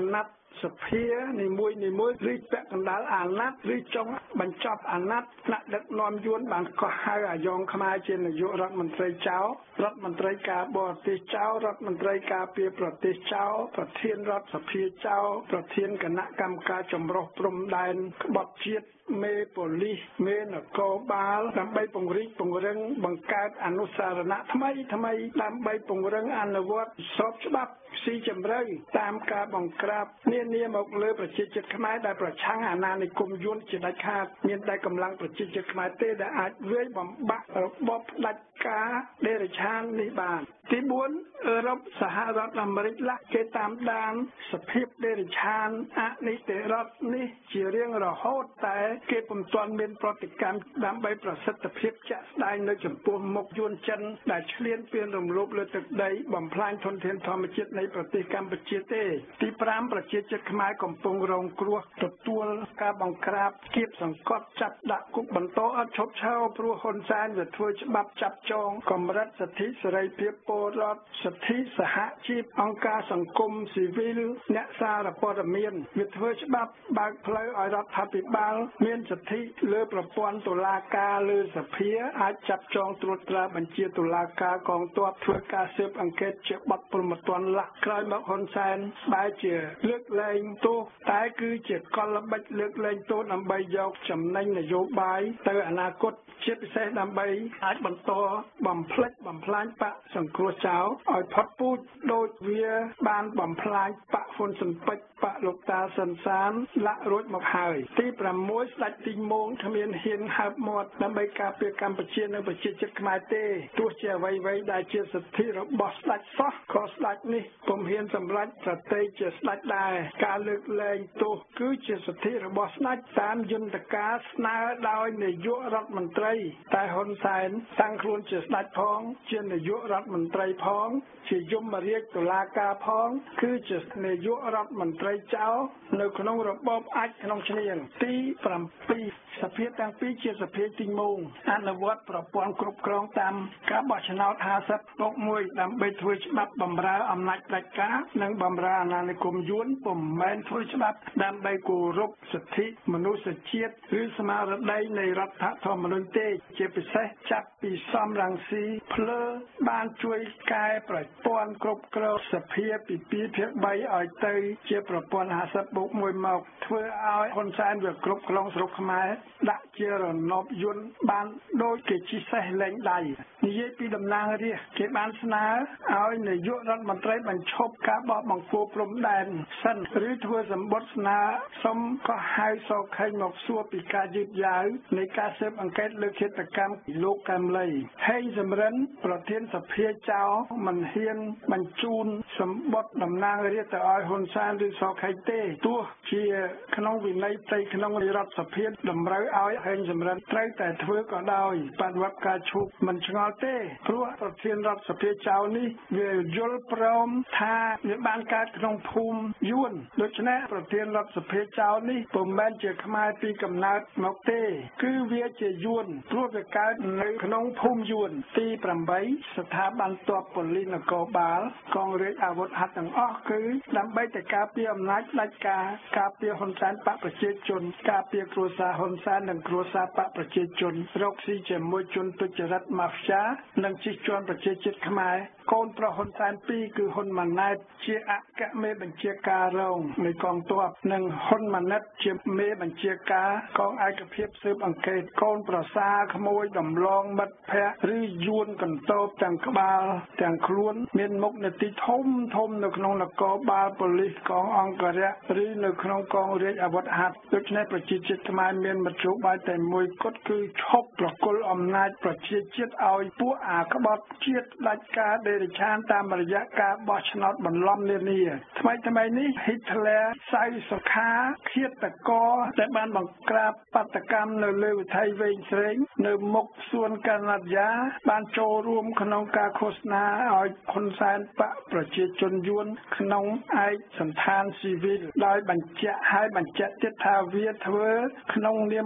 សភានីមួយនីមួយឬពាក់កណ្ដាលអាណត្តិឬចុងបញ្ចប់អាណត្តិថ្នាក់ដឹកនាំយួនបានកោះហៅអាយ៉ងខ្មែរជានាយករដ្ឋមន្ត្រីចៅរដ្ឋមន្ត្រីការបរទេសចៅរដ្ឋមន្ត្រីការពារប្រទេសចៅប្រធានរដ្ឋសភាចៅប្រធានគណៈកម្មការចម្រុះព្រំដែនក្បត់ជាតិមេប៉ូលីសមេនគរបាលដើម្បីពង្រីកពង្រឹងបង្កើតអនុសារណៈថ្មីថ្មីដើម្បីពង្រឹងអនុវត្តស្របច្បាប់ស៊ីជម្រៅតាមការបង្ក្រាបនានាមកលើប្រជាជាតិខ្មែរដែលប្រឆាំងអាណានិគមយួនជាដាច់ខាតមានតែកម្លាំងប្រជាជាតិខ្មែរទេដែលអាចវាយបំបាក់របបផ្ដាច់ការដេរឆាននេះបានទីបួនអឺរ៉ុបសហរដ្ឋអាមេរិកឡាក់គេតាមដានសភាពដេរឆានអនិច្ចរដ្ឋនេះជារៀងរហូតតែគេពុំទាន់មានប្រតិកម្មដើម្បីប្រសិទ្ធភាពជាក់ស្ដែងនៅចំពោះមុខយួនចិនដែលឈ្លានពានរំលោភលើទឹកដីបំផ្លាញធនធានធម្មជាតិនៃប្រទេសកម្ពុជាទេទីប្រាំប្រជាជាតិខ្មែរកំពុងរងគ្រោះទទួលការបង្ក្រាបគៀបសង្កត់ចាប់ដាក់គុកបន្តអត់ឈប់ឈរព្រោះហ៊ុនសែនវាធ្វើច្បាប់ចាប់ចងកម្រិតសិទ្ធិសេរីភាពពលរដ្ឋសិទ្ធិសហជីពអង្គការសង្គមស៊ីវិលអ្នកសារព័ត៌មានវាធ្វើច្បាប់បើកផ្លូវឲ្យរដ្ឋាភិបាលមានសិទ្ធិលើប្រព័ន្ធតុលាការលើសភាអាចចាប់ចងត្រួតត្រាបញ្ជាតុលាការកងទ័ពធ្វើការស៊ើបអង្កេតជាបទព្រហ្មទណ្ឌលក្ខក្រោយមកហ៊ុនសែនបែរជាលើកលែងទោសតែគឺជាកលល្បិចលើកលែងទោសដើម្បីយកចំណេញនយោបាយទៅអនាគតជាពិសេសដើម្បីអាចបន្តបំផ្លិចបំផ្លាញបកសង្គ្រោះចោលឲ្យផុតពូជដូចវាបានបំផ្លាញបកហ៊ុនស៊ិនពេជ្របកលោកតាសិនសានលាក់រួចមកហើយទីប្រាំមួយស្ដេចទីងម៉ូងគ្មានហ៊ានហើបមាត់ដើម្បីការពារកម្ពុជានិងប្រជាជាតិខ្មែរទេទោះជាអ្វីៗដែលជាសិទ្ធិរបស់ស្ដេចសោះក៏ស្ដេចនេះពុំហ៊ានសម្រេចប្រតិជាស្ដេចដែរការលើកលែងទោសគឺជាសិទ្ធិរបស់ស្ដេចតាមយន្តការស្នើដោយនាយករដ្ឋមន្ត្រីតែហ៊ុនសែនតាំងខ្លួនជាស្ដេចផងជានាយករដ្ឋមន្ត្រីផងជាយមរាជតុលាការផងគឺជានាយករដ្ឋមន្ត្រីចៅនៅក្នុងរបបអាចក្នុងឈ្នាងទីប្រាំពីរសភាទាំងពីរជាសភាទីងម៉ូងអនុវត្តប្រព័ន្ធគ្រប់គ្រងតាមការបោះឆ្នោតហាសិបបូកមួយដើម្បីធ្វើច្បាប់បំរើអំណាចផ្ដាច់ការនិងបំរើអាណានិគមយួនពុំមែនធ្វើច្បាប់ដើម្បីគោរពសិទ្ធិមនុស្សជាតិឬស្មារតីនៃរដ្ឋធម្មនុញ្ញទេជាពិសេសចាប់ពីសំរងស៊ីភ្លើបានជួយកែប្រព័ន្ធគ្រប់គ្រងសភាពីពីរភាគបីឲ្យទៅជាប្រព័ន្ធហាសិបបូកមួយមកធ្វើឲ្យហ៊ុនសែនវាគ្រប់គ្រងស្រុកខ្មែរដាក់ជារណបយន្តបានដូចគេជិះសេះលែងដៃនិយាយពីតំណាងរាស្ត្រគេបានស្នើឲ្យនាយករដ្ឋមន្ត្រីបញ្ឈប់ការបោះបង្គោលព្រំដែនសិនឬធ្វើសម្បត្តិស្នើសុំកោះហៅសោខេងមកសួរពីការយឺតយ៉ាវនៃការស៊ើបអង្កេតលើឃាតកម្មលោកកែមលីហេងសំរិនប្រធានសភាចៅមិនហ៊ានបញ្ជូនសម្បត្តិតំណាងរាស្ត្រទៅឲ្យហ៊ុនសែនឬសោខេងទេទោះជាក្នុងវិន័យផ្ទៃក្នុងរដ្ឋសភាតម្រូវឲ្យហេងសំរិនត្រូវតែធ្វើក៏ដោយបដិវត្តការឈូកមិនឆ្ងល់ទេព្រោះប្រធានរដ្ឋសភាចៅនេះវាយល់ព្រមថាវាបានកើតក្នុងភូមិយួនដូច្នេះប្រធានរដ្ឋសភាចៅនេះពុំមែនជាខ្មែរពីកំណើតមកទេគឺវាជាយួនព្រោះវាកើតនៅក្នុងភូមិយួនទីប្រាំបីស្ថាប័នទ័ពប៉ូលីសនគរបាលកងរាជអាវុធហត្ថទាំងអស់គឺដើម្បីតែការពារអំណាចផ្ដាច់ការការពារហ៊ុនសែនបកប្រជាជនការពារគ្រួសារហ៊ុនសែននិងគ្រួសារបកប្រជាជនរកស៊ីជាមួយជនទុច្ចរិតម៉ាហ្វយ៉ានិងជិះជាន់ប្រជាជាតិខ្មែរកូនប្រុសហ៊ុនសែនពីរគឺហ៊ុនម៉ាណែតជាអគ្គមេបញ្ជាការរងនៃកងទ័ពនិងហ៊ុនម៉ាណែតជាមេបញ្ជាការកងឯកភាពស៊ើបអង្កេតកូនប្រសារក្មួយដំឡងមិត្តភ័ក្តិឬយួនកន្តោបទាំងក្បាលទាំងខ្លួនមានមុខនីតិធំធំនៅក្នុងនគរបាលប៉ូលីសកងអង្គរៈឬនៅក្នុងកងរាជអាវុធហត្ថដូច្នេះប្រជាជាតិខ្មែរមានមធ្យោបាយតែមួយគត់គឺឈប់ប្រគល់អំណាចប្រជាជាតិឲ្យពួកអាក្បត់ជាតិដាច់ការដេរឆានតាមរយៈការបោះឆ្នោតបន្លំនានាថ្មីថ្មីនេះហ៊ីតឡែរសៅសុខាឃាតករដែលបានបង្ក្រាបបាតកម្មនៅលើវិថីវែងស្រេងនៅមុខសួនកាណាឌាបានចូលរួមក្នុងការឃោសនាឲ្យហ៊ុនសែនបកប្រជាជនយួនក្នុងឯកសណ្ឋានស៊ីវិលដោយបញ្ជាក់ឲ្យបញ្ជាក់ទៀតថាវាធ្វើក្នុងនាមផ្ទាល់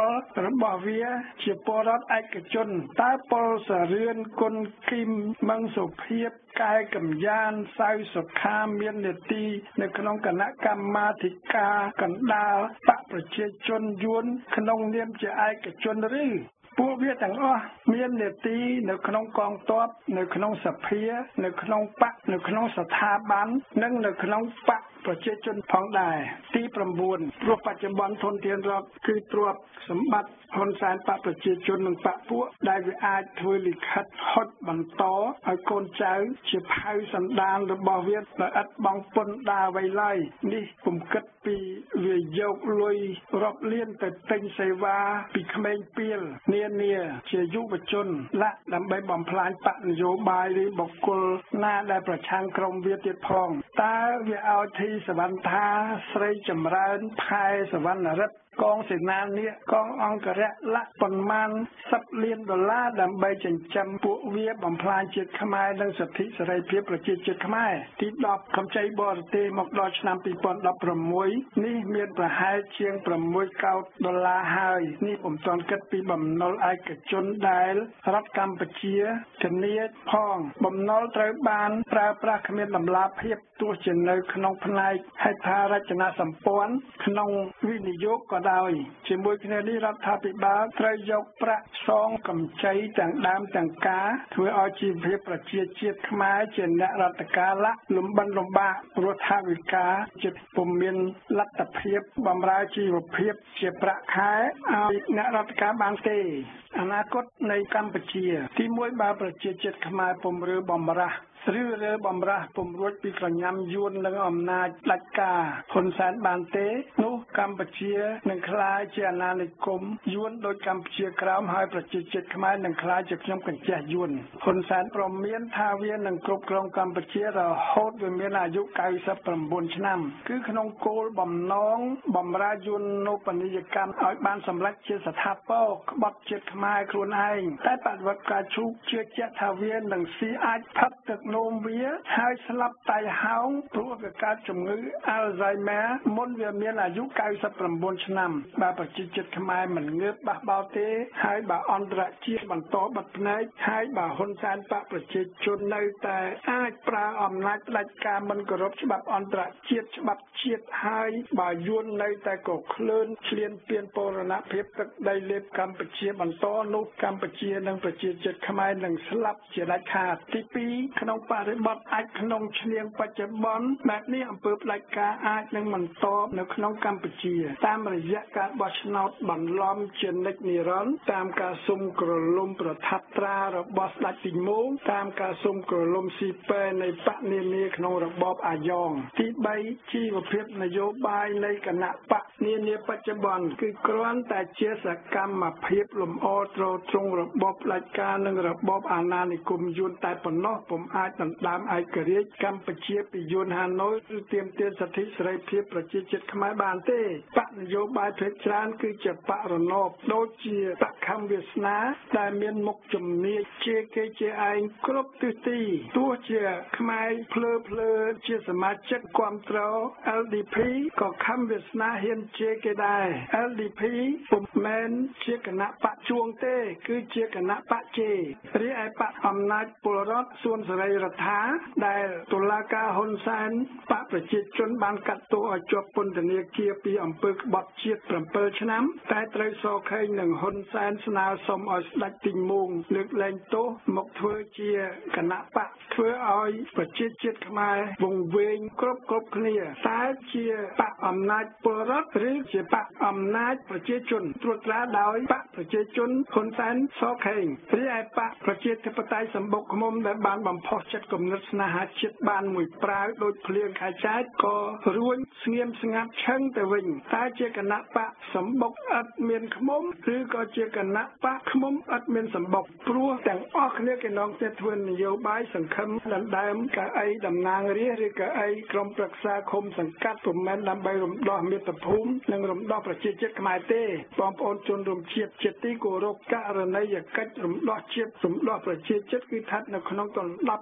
របស់វាជាពលរដ្ឋឯកជនតើពលសរឿនគុណគីមមង្សុភាពកែកម្យានសៅសុខាមាននីតិនៅក្នុងគណៈកម្មាធិការកណ្ដាលបកប្រជាជនយួនក្នុងនាមជាឯកជនឬពួកវាទាំងអស់មាននីតិនៅក្នុងកងទ័ពនៅក្នុងសភានៅក្នុងបកនៅក្នុងស្ថាប័ននិងនៅក្នុងបកប្រជាជនផងដែរទី9ព្រោះបច្ចុប្បន្នធនធានរដ្ឋគឺទ្រព្យសម្បត្តិហ៊ុនសែនបកប្រជាជននិងបកពួកដែលវាអាចធ្វើលិខិតហុចបន្តឲ្យកូនចៅជាផៅសន្តានរបស់វាដោយឥតបង់ពន្ធដារអ្វីឡើយនេះពុំគិតពីវាយកលុយរាប់លានទៅទិញសេវាពីក្មេងពីលនានាជាយុវជនលាក់ដើម្បីបំផ្លាញបកនយោបាយឬបុគ្គលណាដែលប្រឆាំងក្រុមវាទៀតផងតើវាឲ្យធីសវណ្ណថាស្រីចម្រើនផែសវណ្ណរិទ្ធកងសេនានេះកងអង្គរៈលាក់ប៉ុន្មានសិបលានដុល្លារដើម្បីចិញ្ចឹមពួកវាបំផ្លាញជាតិខ្មែរនិងសិទ្ធិសេរីភាពប្រជាជាតិខ្មែរទីដប់កម្ចីបរទេសមកដល់ឆ្នាំពីរពាន់ដប់ប្រាំមួយនេះមានប្រហែលជាងប្រាំមួយកោដដុល្លារហើយនេះពុំទាន់គិតពីបំណុលឯកជនដែលរដ្ឋកម្ពុជាធានាផងបំណុលត្រូវបានប្រើប្រាស់គ្មានតម្លាភាពទោះជានៅក្នុងផ្នែកហេដ្ឋារចនាសម្ព័ន្ធក្នុងវិនិយោគក៏ដោយជាមួយគ្នានេះរដ្ឋាភិបាលត្រូវយកប្រាក់សងកម្ចីទាំងដើមទាំងការធ្វើឲ្យជីវភាពប្រជាជាតិខ្មែរជាអ្នករដ្ឋការលៈលំបិនលំបាកព្រោះថាវិការចិត្តពុំមានលទ្ធភាពបម្រើជីវភាពជាប្រាក់ខែឲ្យអ្នករដ្ឋការបានទេអនាគតនៃកម្ពុជាទីមួយបើប្រជាជាតិខ្មែរពុំរើបំរាស់ឬរើបំរាស់ពំរួចពីក្រញាំយួននិងអំណាចផ្ដាច់ការហ៊ុនសែនបានទេនោះកម្ពុជានឹងក្លាយជាអាណានិគមយួនដោយកម្ពុជាក្រោមហើយប្រជាជាតិខ្មែរនឹងក្លាយជាខ្ញុំកញ្ចេះយួនហ៊ុនសែនប្រមានថាវានឹងគ្រប់គ្រងកម្ពុជារហូតវាមានអាយុកៅសិបប្រាំបួនឆ្នាំគឺក្នុងគោលបំណងបំរើយួននូបនីយកម្មឲ្យបានសម្រេចជាស្ថាពរក្បត់ជាតិខ្មែរខ្លួនឯងតែបដិវត្តការឈូកជឿជាក់ថាវានឹងស៊ីអាចផឹកទឹកនោមវាហើយស្លាប់តៃហោងព្រោះវាកើតជំងឺ Alzheimer មុនវាមានអាយុកៅសិបប្រាំបួនឆ្នាំបើប្រជាជាតិខ្មែរមិនងើបបះបោរទេហើយបើអន្តរជាតិបន្តបិទភ្នែកហើយបើហ៊ុនសែនបកប្រជាជននៅតែអាចប្រើអំណាចផ្ដាច់ការមិនគោរពច្បាប់អន្តរជាតិច្បាប់ជាតិហើយបើយួននៅតែកក្លឿនឈ្លានពានបូរណភាពទឹកដីលេបកម្ពុជាបន្តនោះកម្ពុជានិងប្រជាជាតិខ្មែរនឹងស្លាប់ជាដាច់ខាតទីពីរក្នុងបរិបទអាចក្នុងឈ្នាងបច្ចុប្បន្នបែបនេះអំពើផ្ដាច់ការអាចនឹងបន្តនៅក្នុងកម្ពុជាតាមរយៈការបោះឆ្នោតបន្លំជានិច្ចនិរន្តរ៍តាមការសុំក្រឡុំប្រថាប់ត្រារបស់ស្ដេចទីមោងតាមការសុំក្រឡុំស៊ីពែនៃបកនានាក្នុងរបបអាយ៉ងទីបីជីវភាពនយោបាយនៃគណៈបកនានាបច្ចុប្បន្នគឺគ្រាន់តែជាសកម្មភាពលំអទ្រទ្រង់របបផ្ដាច់ការនិងរបបអាណានិគមយួនតែប៉ុណ្ណោះពុំអាចដណ្ដើមឯករាជ្យកម្ពុជាពីយួនហាណូយឬទាមទារសិទ្ធិសេរីភាពប្រជាជាតិខ្មែរបានទេបកនយោបាយភាគច្រើនគឺជាបករណបដូចជាបកខំវាសនាដែលមានមុខជំនាញជាគេជាឯងគ្រប់ទិសទីទោះជាខ្មែរភ្លើភ្លើជាសមាជិកគាំទ្រ แอล ดี พี ក៏ខំវាសនាហ៊ានជាគេដែរ แอล ดี พี ពុំមែនជាគណៈបកជួងទេគឺជាគណៈបកជេរីឯបកអំណាចពលរដ្ឋសួនសេរីរដ្ឋាដែលតុលាការហ៊ុនសែនបកប្រជាជនបានកាត់ទោសឲ្យជាប់ពន្ធនាគារពីអំពើក្បត់ជាតិប្រាំពីរឆ្នាំតែត្រូវសរខេងនឹងហ៊ុនសែនស្នើសុំឲ្យស្ដេចទីមោងលើកលែងទោសមកធ្វើជាគណៈបកធ្វើឲ្យប្រជាជាតិខ្មែរវង្វេងគ្រប់គ្រប់គ្នាតើជាបកអំណាចពលរដ្ឋឬជាបកអំណាចប្រជាជនត្រួតត្រាដោយបកប្រជាជនហ៊ុនសែនសរខេងរីឯបកប្រជាធិបតេយ្យសម្បុកឃ្មុំដែលបានបំផុសចិត្តគំនិតស្នេហាជាតិបានមួយប្រាវដោយភ្លៀងខែចែកក៏រួញស្ងៀមស្ងាត់ឈឹងទៅវិញតើជាគណៈបកសម្បុកឥតមានឃ្មុំឬក៏ជាគណៈបកឃ្មុំឥតមានសម្បុកព្រោះទាំងអស់គ្នាគេនាំគ្នាធ្វើនយោបាយសង្ឃឹមដណ្ដើមកៅអីតំណាងរាស្ត្រឬកៅអីក្រុមប្រឹក្សាឃុំសង្កាត់ពុំមែនដើម្បីរំដោះមាតុភូមិនិងរំដោះប្រជាជាតិខ្មែរទេបងប្អូនជនរួមជាតិជាទីគោរពករណីយកិច្ចរំដោះជាតិរំដោះប្រជាជាតិគឺស្ថិតនៅក្នុងទណ្ដាប់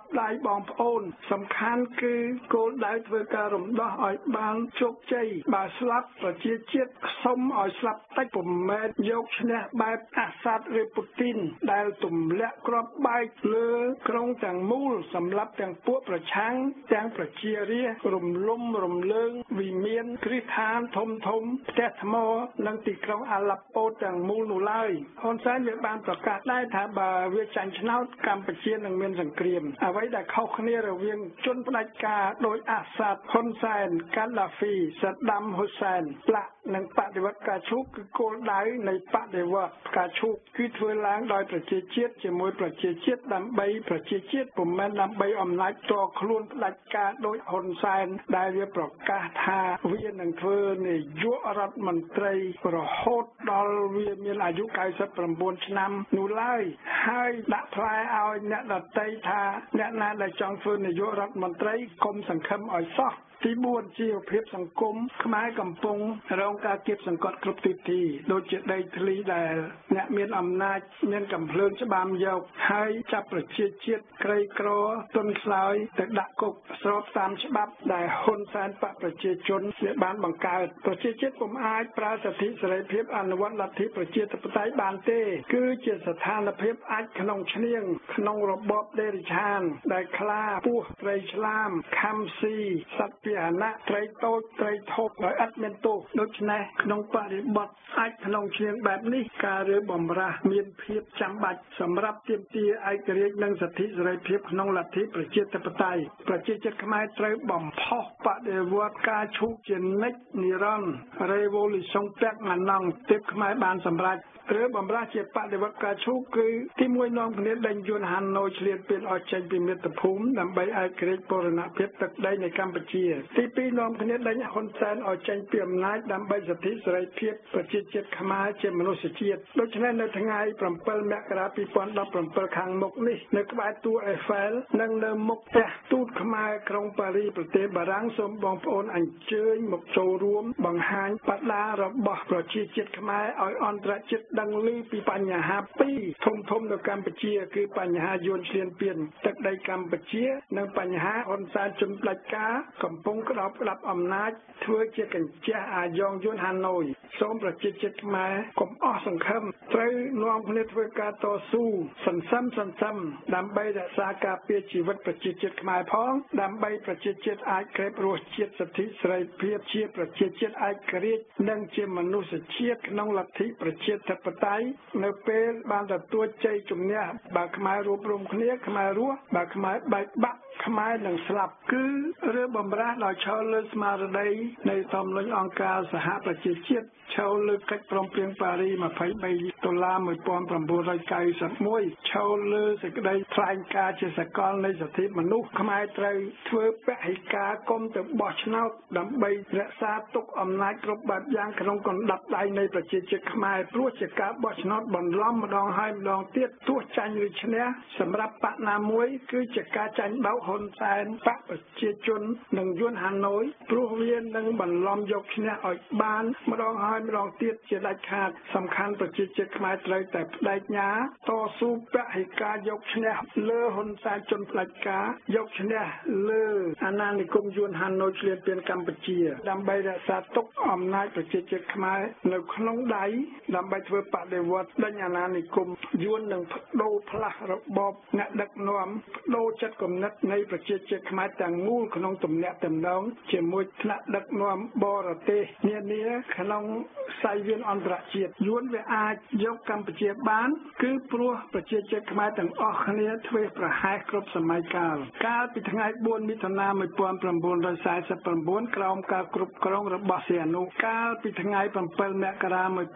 ដៃបងប្អូនសំខាន់គឺគោលដៅធ្វើការរំដោះឲ្យបានជោគជ័យបើស្លាប់ប្រជាជាតិសុំឲ្យស្លាប់តិចពុំមែនយកឈ្នះបែបអាសាដឬពូទីនដែលទម្លាក់គ្រាប់បែកលើក្រុងទាំងមូលសម្រាប់ទាំងពួកប្រឆាំងទាំងប្រជារាស្ត្ររំលំរំលើងវិមានគ្រឹះឋានធំធំផ្ទះថ្មនិងទីក្រុងអាឡុបប៉ូទាំងមូលនោះឡើយហ៊ុនសែនវាបានប្រកាសដែរថាបើវាចាញ់ឆ្នោតកម្ពុជានឹងមានសង្គ្រាមអ្វីដែលខុសគ្នារវាងជនផ្ដាច់ការដោយអាសាដហ៊ុនសែនកាដាហ្វីសាដាមហ៊ូសែនផ្លាក់និងបដិវត្តការឈូកគឺគោលដៅនៃបដិវត្តការឈូកគឺធ្វើឡើងដោយប្រជាជាតិជាមួយប្រជាជាតិដើម្បីប្រជាជាតិពុំមែនដើម្បីអំណាចតខ្លួនផ្ដាច់ការដោយហ៊ុនសែនដែលវាប្រកាសថាវានឹងធ្វើនាយករដ្ឋមន្ត្រីរហូតដល់វាមានអាយុเก้าสิบเก้าឆ្នាំនោះឡើយហើយដាក់ផ្លែឲ្យអ្នកដតីថាអ្នកណាដែលចង់ធ្វើនាយករដ្ឋមន្ត្រីកុំសង្ឃឹមឲ្យសោះទីបួនជីវភាពសង្គមខ្មែរកំពុងរងការគៀបសង្កត់គ្រប់ទិសទីដូចជាដីធ្លីដែលអ្នកមានអំណាចមានកំភ្លើងច្បាមយកហើយចាប់ប្រជាជាតិក្រីក្រទុនខ្សោយទៅដាក់គុកស្របតាមច្បាប់ដែលហ៊ុនសែនបកប្រជាជនបានបង្កើតប្រជាជាតិពុំអាចប្រើសិទ្ធិសេរីភាពអនុវត្តលទ្ធិប្រជាធិបតេយ្យបានទេគឺជាស្ថានភាពអាចក្នុងឈ្នៀងក្នុងរបបដេរិឆានដែលខ្លាពស់ត្រីឆ្លាមខំស៊ីសត្វពាហនៈត្រីតូចត្រីធំដោយឥតមានទោសដូច្នេះក្នុងបរិបទអាចក្នុងឈ្នៀងបែបនេះការរើបំរាស់មានភាពចាំបាច់សម្រាប់ទាមទារឯករាជ្យនិងសិទ្ធិសេរីភាពក្នុងលទ្ធិប្រជាធិបតេយ្យប្រជាជាតិខ្មែរត្រូវបំផុសបដិវត្តការឈូកជានិច្ចនិរន្តរ៍ Revolution ពាក់ម៉ាណង់ទើបខ្មែរបានសម្រេចឬបំរាស់ជាបដិវត្តការឈូកគឺទីមួយនាំគ្នាដេញយួនហាណូយឆ្លៀនពៀនអស់ចេញពីមាតុភូមិដើម្បីឯករាជ្យបូរណភាពទឹកដីនៃកម្ពុជាទីពីរនាំគ្នាដេញហ៊ុនសែនឲ្យចេញពីអំណាចដើម្បីសិទ្ធិសេរីភាពប្រជាជាតិខ្មែរជាមនុស្សជាតិដូច្នេះនៅថ្ងៃเจ็ดមករាពីរពាន់ដប់ប្រាំbảyខាងមុខនេះនៅក្បែរតួអេហ្វែលនិងនៅមុខផ្ទះទូតខ្មែរក្រុងប៉ារីប្រទេសបារាំងសូមបងប្អូនអញ្ជើញមកចូលរួមបង្ហាញបដារបស់ប្រជាជាតិខ្មែរឲ្យអន្តរជាតិដឹងឮពីបញ្ហាពីរធំធំនៅកម្ពុជាគឺបញ្ហាយួនឈ្លានពានទឹកដីកម្ពុជានិងបញ្ហាហ៊ុនសែនជំផ្ដាច់ការកំពុងក្តោបក្តាប់អំណាចធ្វើជាកញ្ចះអាយ៉ងយួនហាណូយសូមប្រជាជាតិខ្មែរកុំអស់សង្ឃឹមត្រូវនាំគ្នាធ្វើការតស៊ូសន្សំសន្សំដើម្បីរក្សាការពារជីវិតប្រជាជាតិខ្មែរផងដើម្បីប្រជាជាតិអាចក្រេបរសជាតិសិទ្ធិសេរីភាពជាប្រជាជាតិឯករាជ្យនិងជាមនុស្សជាតិក្នុងលទ្ធិប្រជាធិបតេយ្យនៅពេលបានទទួលជ័យជំនះបើខ្មែររួបរวมគ្នាខ្មែររស់បើខ្មែរបែកបាក់ខ្មែរនឹងស្លាប់គឺឬបំរាស់ដោយឈរលើស្មារតីនៃធម្មនុញ្ញអង្គការសហប្រជាជាតិឈរលើកិច្ចព្រមព្រៀងប៉ារីសยี่สิบสามដុល្លារnineteen ninety-oneឈរលើសេចក្តីថ្លែងការណ៍ជាសកលនៃសិទ្ធិមនុស្សខ្មែរត្រូវធ្វើពហិការគុំទៅបោះឆ្នោតដើម្បីរក្សាទុកអំណាចគ្រប់បែបយ៉ាងក្នុងកណ្ដាប់ដៃនៃប្រជាជាតិខ្មែរព្រោះជាការបោះឆ្នោតបន្លំម្ដងហើយម្ដងទៀតទោះចាញ់ឬឈ្នះសម្រាប់បកណាមួយគឺជាការចាញ់បោកហ៊ុនសែនបកប្រជាជននិងយួនហាណូយព្រោះវានឹងបន្លំយកឈ្នះឲ្យបានម្ដងហើយម្ដងទៀតជាដាច់ខាតសំខាន់ប្រជាជាតិខ្មែរត្រូវតែបដិញ្ញាតស៊ូពហិការយកឈ្នះលើហ៊ុនសែនជនផ្ដាច់ការយកឈ្នះលើអាណានិគមយួនហាណូយឈ្លានពានកម្ពុជាដើម្បីរក្សាទុកអំណាចប្រជាជាតិខ្មែរនៅក្នុងដៃដើម្បីធ្វើបដិវត្តដេញអាណានិគមយួននឹងបដូរផ្លាស់របបអ្នកដឹកនាំបដូរចិត្តគំនិតនៃប្រជាជាតិខ្មែរទាំងមូលក្នុងទំនាក់ទំនងជាមួយថ្នាក់ដឹកនាំបរទេសនានាក្នុងខ្សែវៀនអន្តរជាតិយួនវាអាចយកកម្ពុជាបានគឺព្រោះប្រជាជាតិខ្មែរទាំងអស់គ្នាធ្វេសប្រហែសគ្រប់សម័យកាលកាលពីថ្ងៃបួនមិថុនាnineteen forty-nineក្រោមការគ្រប់គ្រងរបស់សីហនុកាលពីថ្ងៃเจ็ดមករាnineteen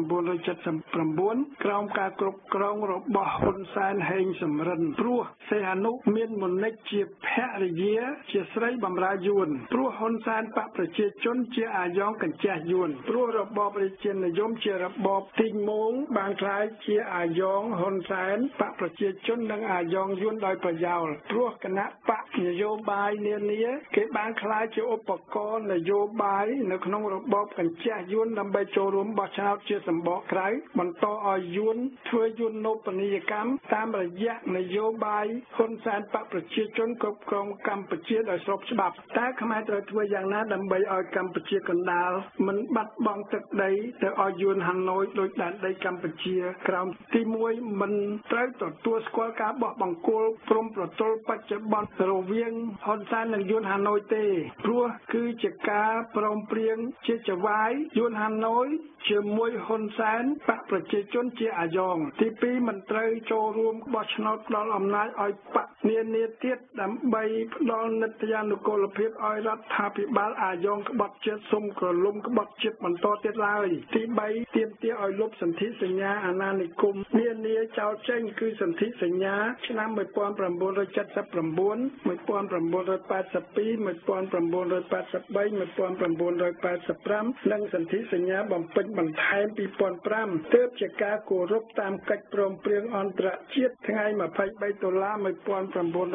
seventy-nineក្រោមការគ្រប់គ្រងរបស់ហ៊ុនសែនហេងសំរិនព្រោះសីហនុមានមុនិចជាភរិយាជាស្រីបម្រើយួនព្រោះហ៊ុនសែនបកប្រជាជនជាអាយ៉ងកញ្ចះយួនព្រោះរបបរាជានិយមជារបបទីងមងបានក្លាយជាអាយ៉ងហ៊ុនសែនបកប្រជាជននិងអអាយ៉ងយួនដោយប្រយោលព្រោះគណៈបកនយោបាយនានាគេបានក្លាយជាឧបករណ៍នយោបាយនៅក្នុងរបបកញ្ជះយួនដើម្បីចូលរួមបោះឆ្នោតជាសម្បកក្រៅបន្តឲ្យយួនធ្វើយួននូបនីយកម្មតាមរយៈនយោបាយហ៊ុនសែនបកប្រជាជនគ្រប់គ្រងកម្ពុជាដោយស្របច្បាប់តែខ្មែរត្រូវធ្វើយ៉ាងណាដើម្បីឲ្យកម្ពុជាកណ្ដាលមិនបាត់បង់ទឹកដីទៅឲ្យយួនហាណូយដោយដែនដីកម្ពុជាក្រោមទីមួយមិនត្រូវទទួលស្គាល់ការបោះបង្គោលព្រំប្រទល់បច្ចុប្បន្នរវាងហ៊ុនសែននិងយួនហាណូយទេព្រោះគឺជាការព្រមព្រៀងជាចវាយយួនហាណូយជាមួយហ៊ុនសែនបកប្រជាជនជាអាយ៉ងទីពីរមិនត្រូវចូលរួមបោះឆ្នោតផ្ដល់អំណាចឲ្យបកនានាទៀតដើម្បីផ្ដល់និត្យានុកូលភាពឲ្យរដ្ឋាភិបាលអាយ៉ងក្បត់ជាតិសុំក្រឡុំក្បត់ជាតិបន្តទៀតឡើយទីបីទាមទារឲ្យលុបសន្ធិសញ្ញាអាណានិគមនានាចោលចេញគឺសន្ធិសញ្ញាឆ្នាំmột nghìn chín trăm bảy mươi chín một nghìn chín trăm tám mươi hai một nghìn chín trăm tám mươi ba một nghìn chín trăm tám mươi ba một nghìn chín trăm tám mươiห้าនិងសន្ធិសញ្ញាបំពេញបន្ថែមពីរពាន់ប្រាំទើបជាការគោរពតាមកិច្ចព្រមព្រៀងអន្តរជាតិថ្ងៃยี่สิบสามតុលាmột nghìn chín trăm chín mươi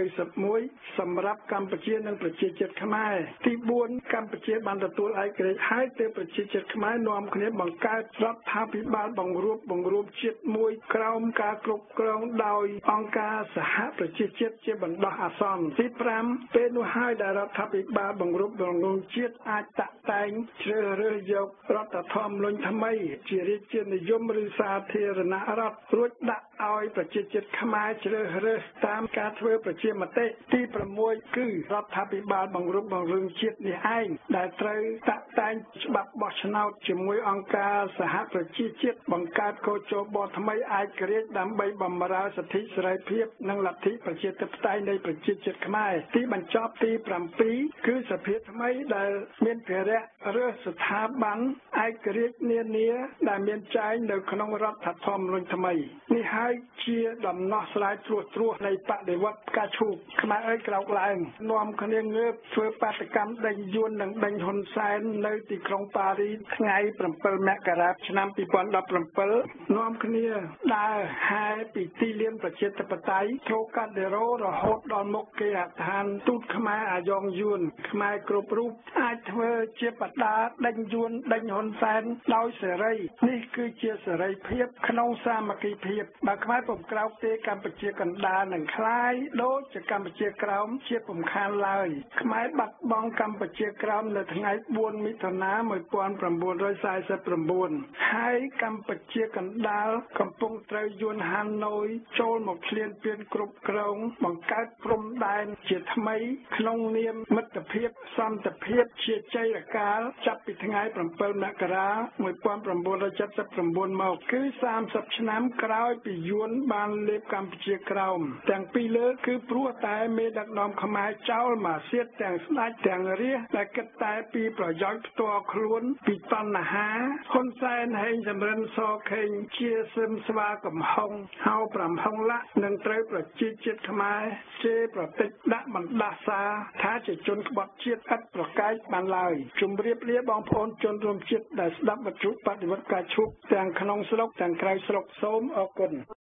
mốtសម្រាប់កម្ពុជានិងប្រជាជាតិខ្មែរទីបួនកម្ពុជាបានទទួលឯករាជ្យហើយទើបប្រជាជាតិខ្មែរនាំគ្នាបង្កើតរដ្ឋាភិបាលបង្រួបបង្រួមជាតិមួយក្រោមការគ្រប់គ្រងដោយអង្គការសហប្រជាជាតិជាបណ្ដោះអាសន្នទីប្រាំពេលនោះហើយដែលរដ្ឋាភិបាលបង្រួបបង្រួមជាតិអាចតាក់តែងជ្រើសរើសយករដ្ឋធម្មនុញ្ញថ្មីជារាជានិយមឬសាធារណរដ្ឋរួចដាក់ឲ្យប្រជាជាតិខ្មែរជ្រើសរើសតាមការធ្វើប្រជាមតិទីប្រាំមួយគឺរដ្ឋាភិបាលបង្រួបបង្រួមជាតិនេះឯងដែលត្រូវតាក់តែងច្បាប់បោះឆ្នោតជាមួយអង្គការសហប្រជាជាតិបង្កើតកោជបថ្មីឯករាជ្យដើម្បីបម្រើសិទ្ធិសេរីភាពនិងលទ្ធិប្រជាធិបតេយ្យនៃប្រជាជាតិខ្មែរទីបញ្ចប់ទីប្រាំពីរគឺសភាថ្មីដែលមានភារៈរើសស្ថាប័នឯករាជ្យនានាដែលមានចែងនៅក្នុងរដ្ឋធម្មនុញ្ញថ្មីនេះហើយជាដំណោះស្រាយត្រួសត្រាសនៃបដិវត្តផ្កាឈូកខ្មែរអើយក្រោកឡើងនាំគ្នាងើបធ្វើបាតកម្មដេញយួននិងដេញហ៊ុនសែននៅទីក្រុងប៉ារីសថ្ងៃเจ็ดមករាឆ្នាំยี่สิบสิบเจ็ดនាំគ្នាដើរហែពីទីលានប្រជាធិបតេយ្យចូលកាដេរ៉ូរហូតដល់មុខគេហដ្ឋានទូតខ្មែរអាយ៉ងយួនខ្មែរគ្រប់រូបអាចធ្វើជាបដាដេញយួនដេញហ៊ុនសែនដោយសេរីនេះគឺជាសេរីភាពក្នុងសាមគ្គីភាពបើខ្មែរពុំក្រោកទេកម្ពុជាកណ្ដាលនឹងคล้ายដូចជាកម្ពុជាក្រោមជាពុំខានឡើយខ្មែរបាត់បង់កម្ពុជាក្រោមនៅថ្ងៃbốnមិថុនាmột nghìn chín trăm bốn mươi chínហើយកម្ពុជាកណ្ដាលកំពុងត្រូវយួនហាណូយចូលមកឈ្លានពានគ្រប់គ្រងបង្កើតព្រំដែនជាថ្មីក្នុងនាមមិត្តភាពសន្តិភាពជាចៃរកាលចាប់ពីថ្ងៃเจ็ดមករាmột nghìn chín trăm bảy mươi chínមកគឺសាមសិបឆ្នាំក្រោយពីយួនបានលេបកម្ពុជាក្រោមទាំងពីរលើគឺព្រោះតែមេដឹកនាំខ្មែរចោលម៉ាសៀតទាំងស្ដេចទាំងរាជដែលគិតតែពីប្រយោជន៍ផ្ទាល់ខ្លួនពីតណ្ហាហ៊ុនសែនហេងសំរិនសខេងជាសឹមស្វាកំហុងហៅប្រាំហុងលាក់នឹងត្រូវប្រជាជាតិខ្មែរជេរប្រតិចដាក់បណ្ដាសាថាជាជនក្បត់ជាតិឥតប្រកែកបានឡើយជម្រាបលាបងប្អូនជនរួមជាតិដែលស្ដាប់វិទ្យុបដិវត្តការឈប់ទាំងក្នុងស្រុកទាំងក្រៅស្រុកសូមអរគុណ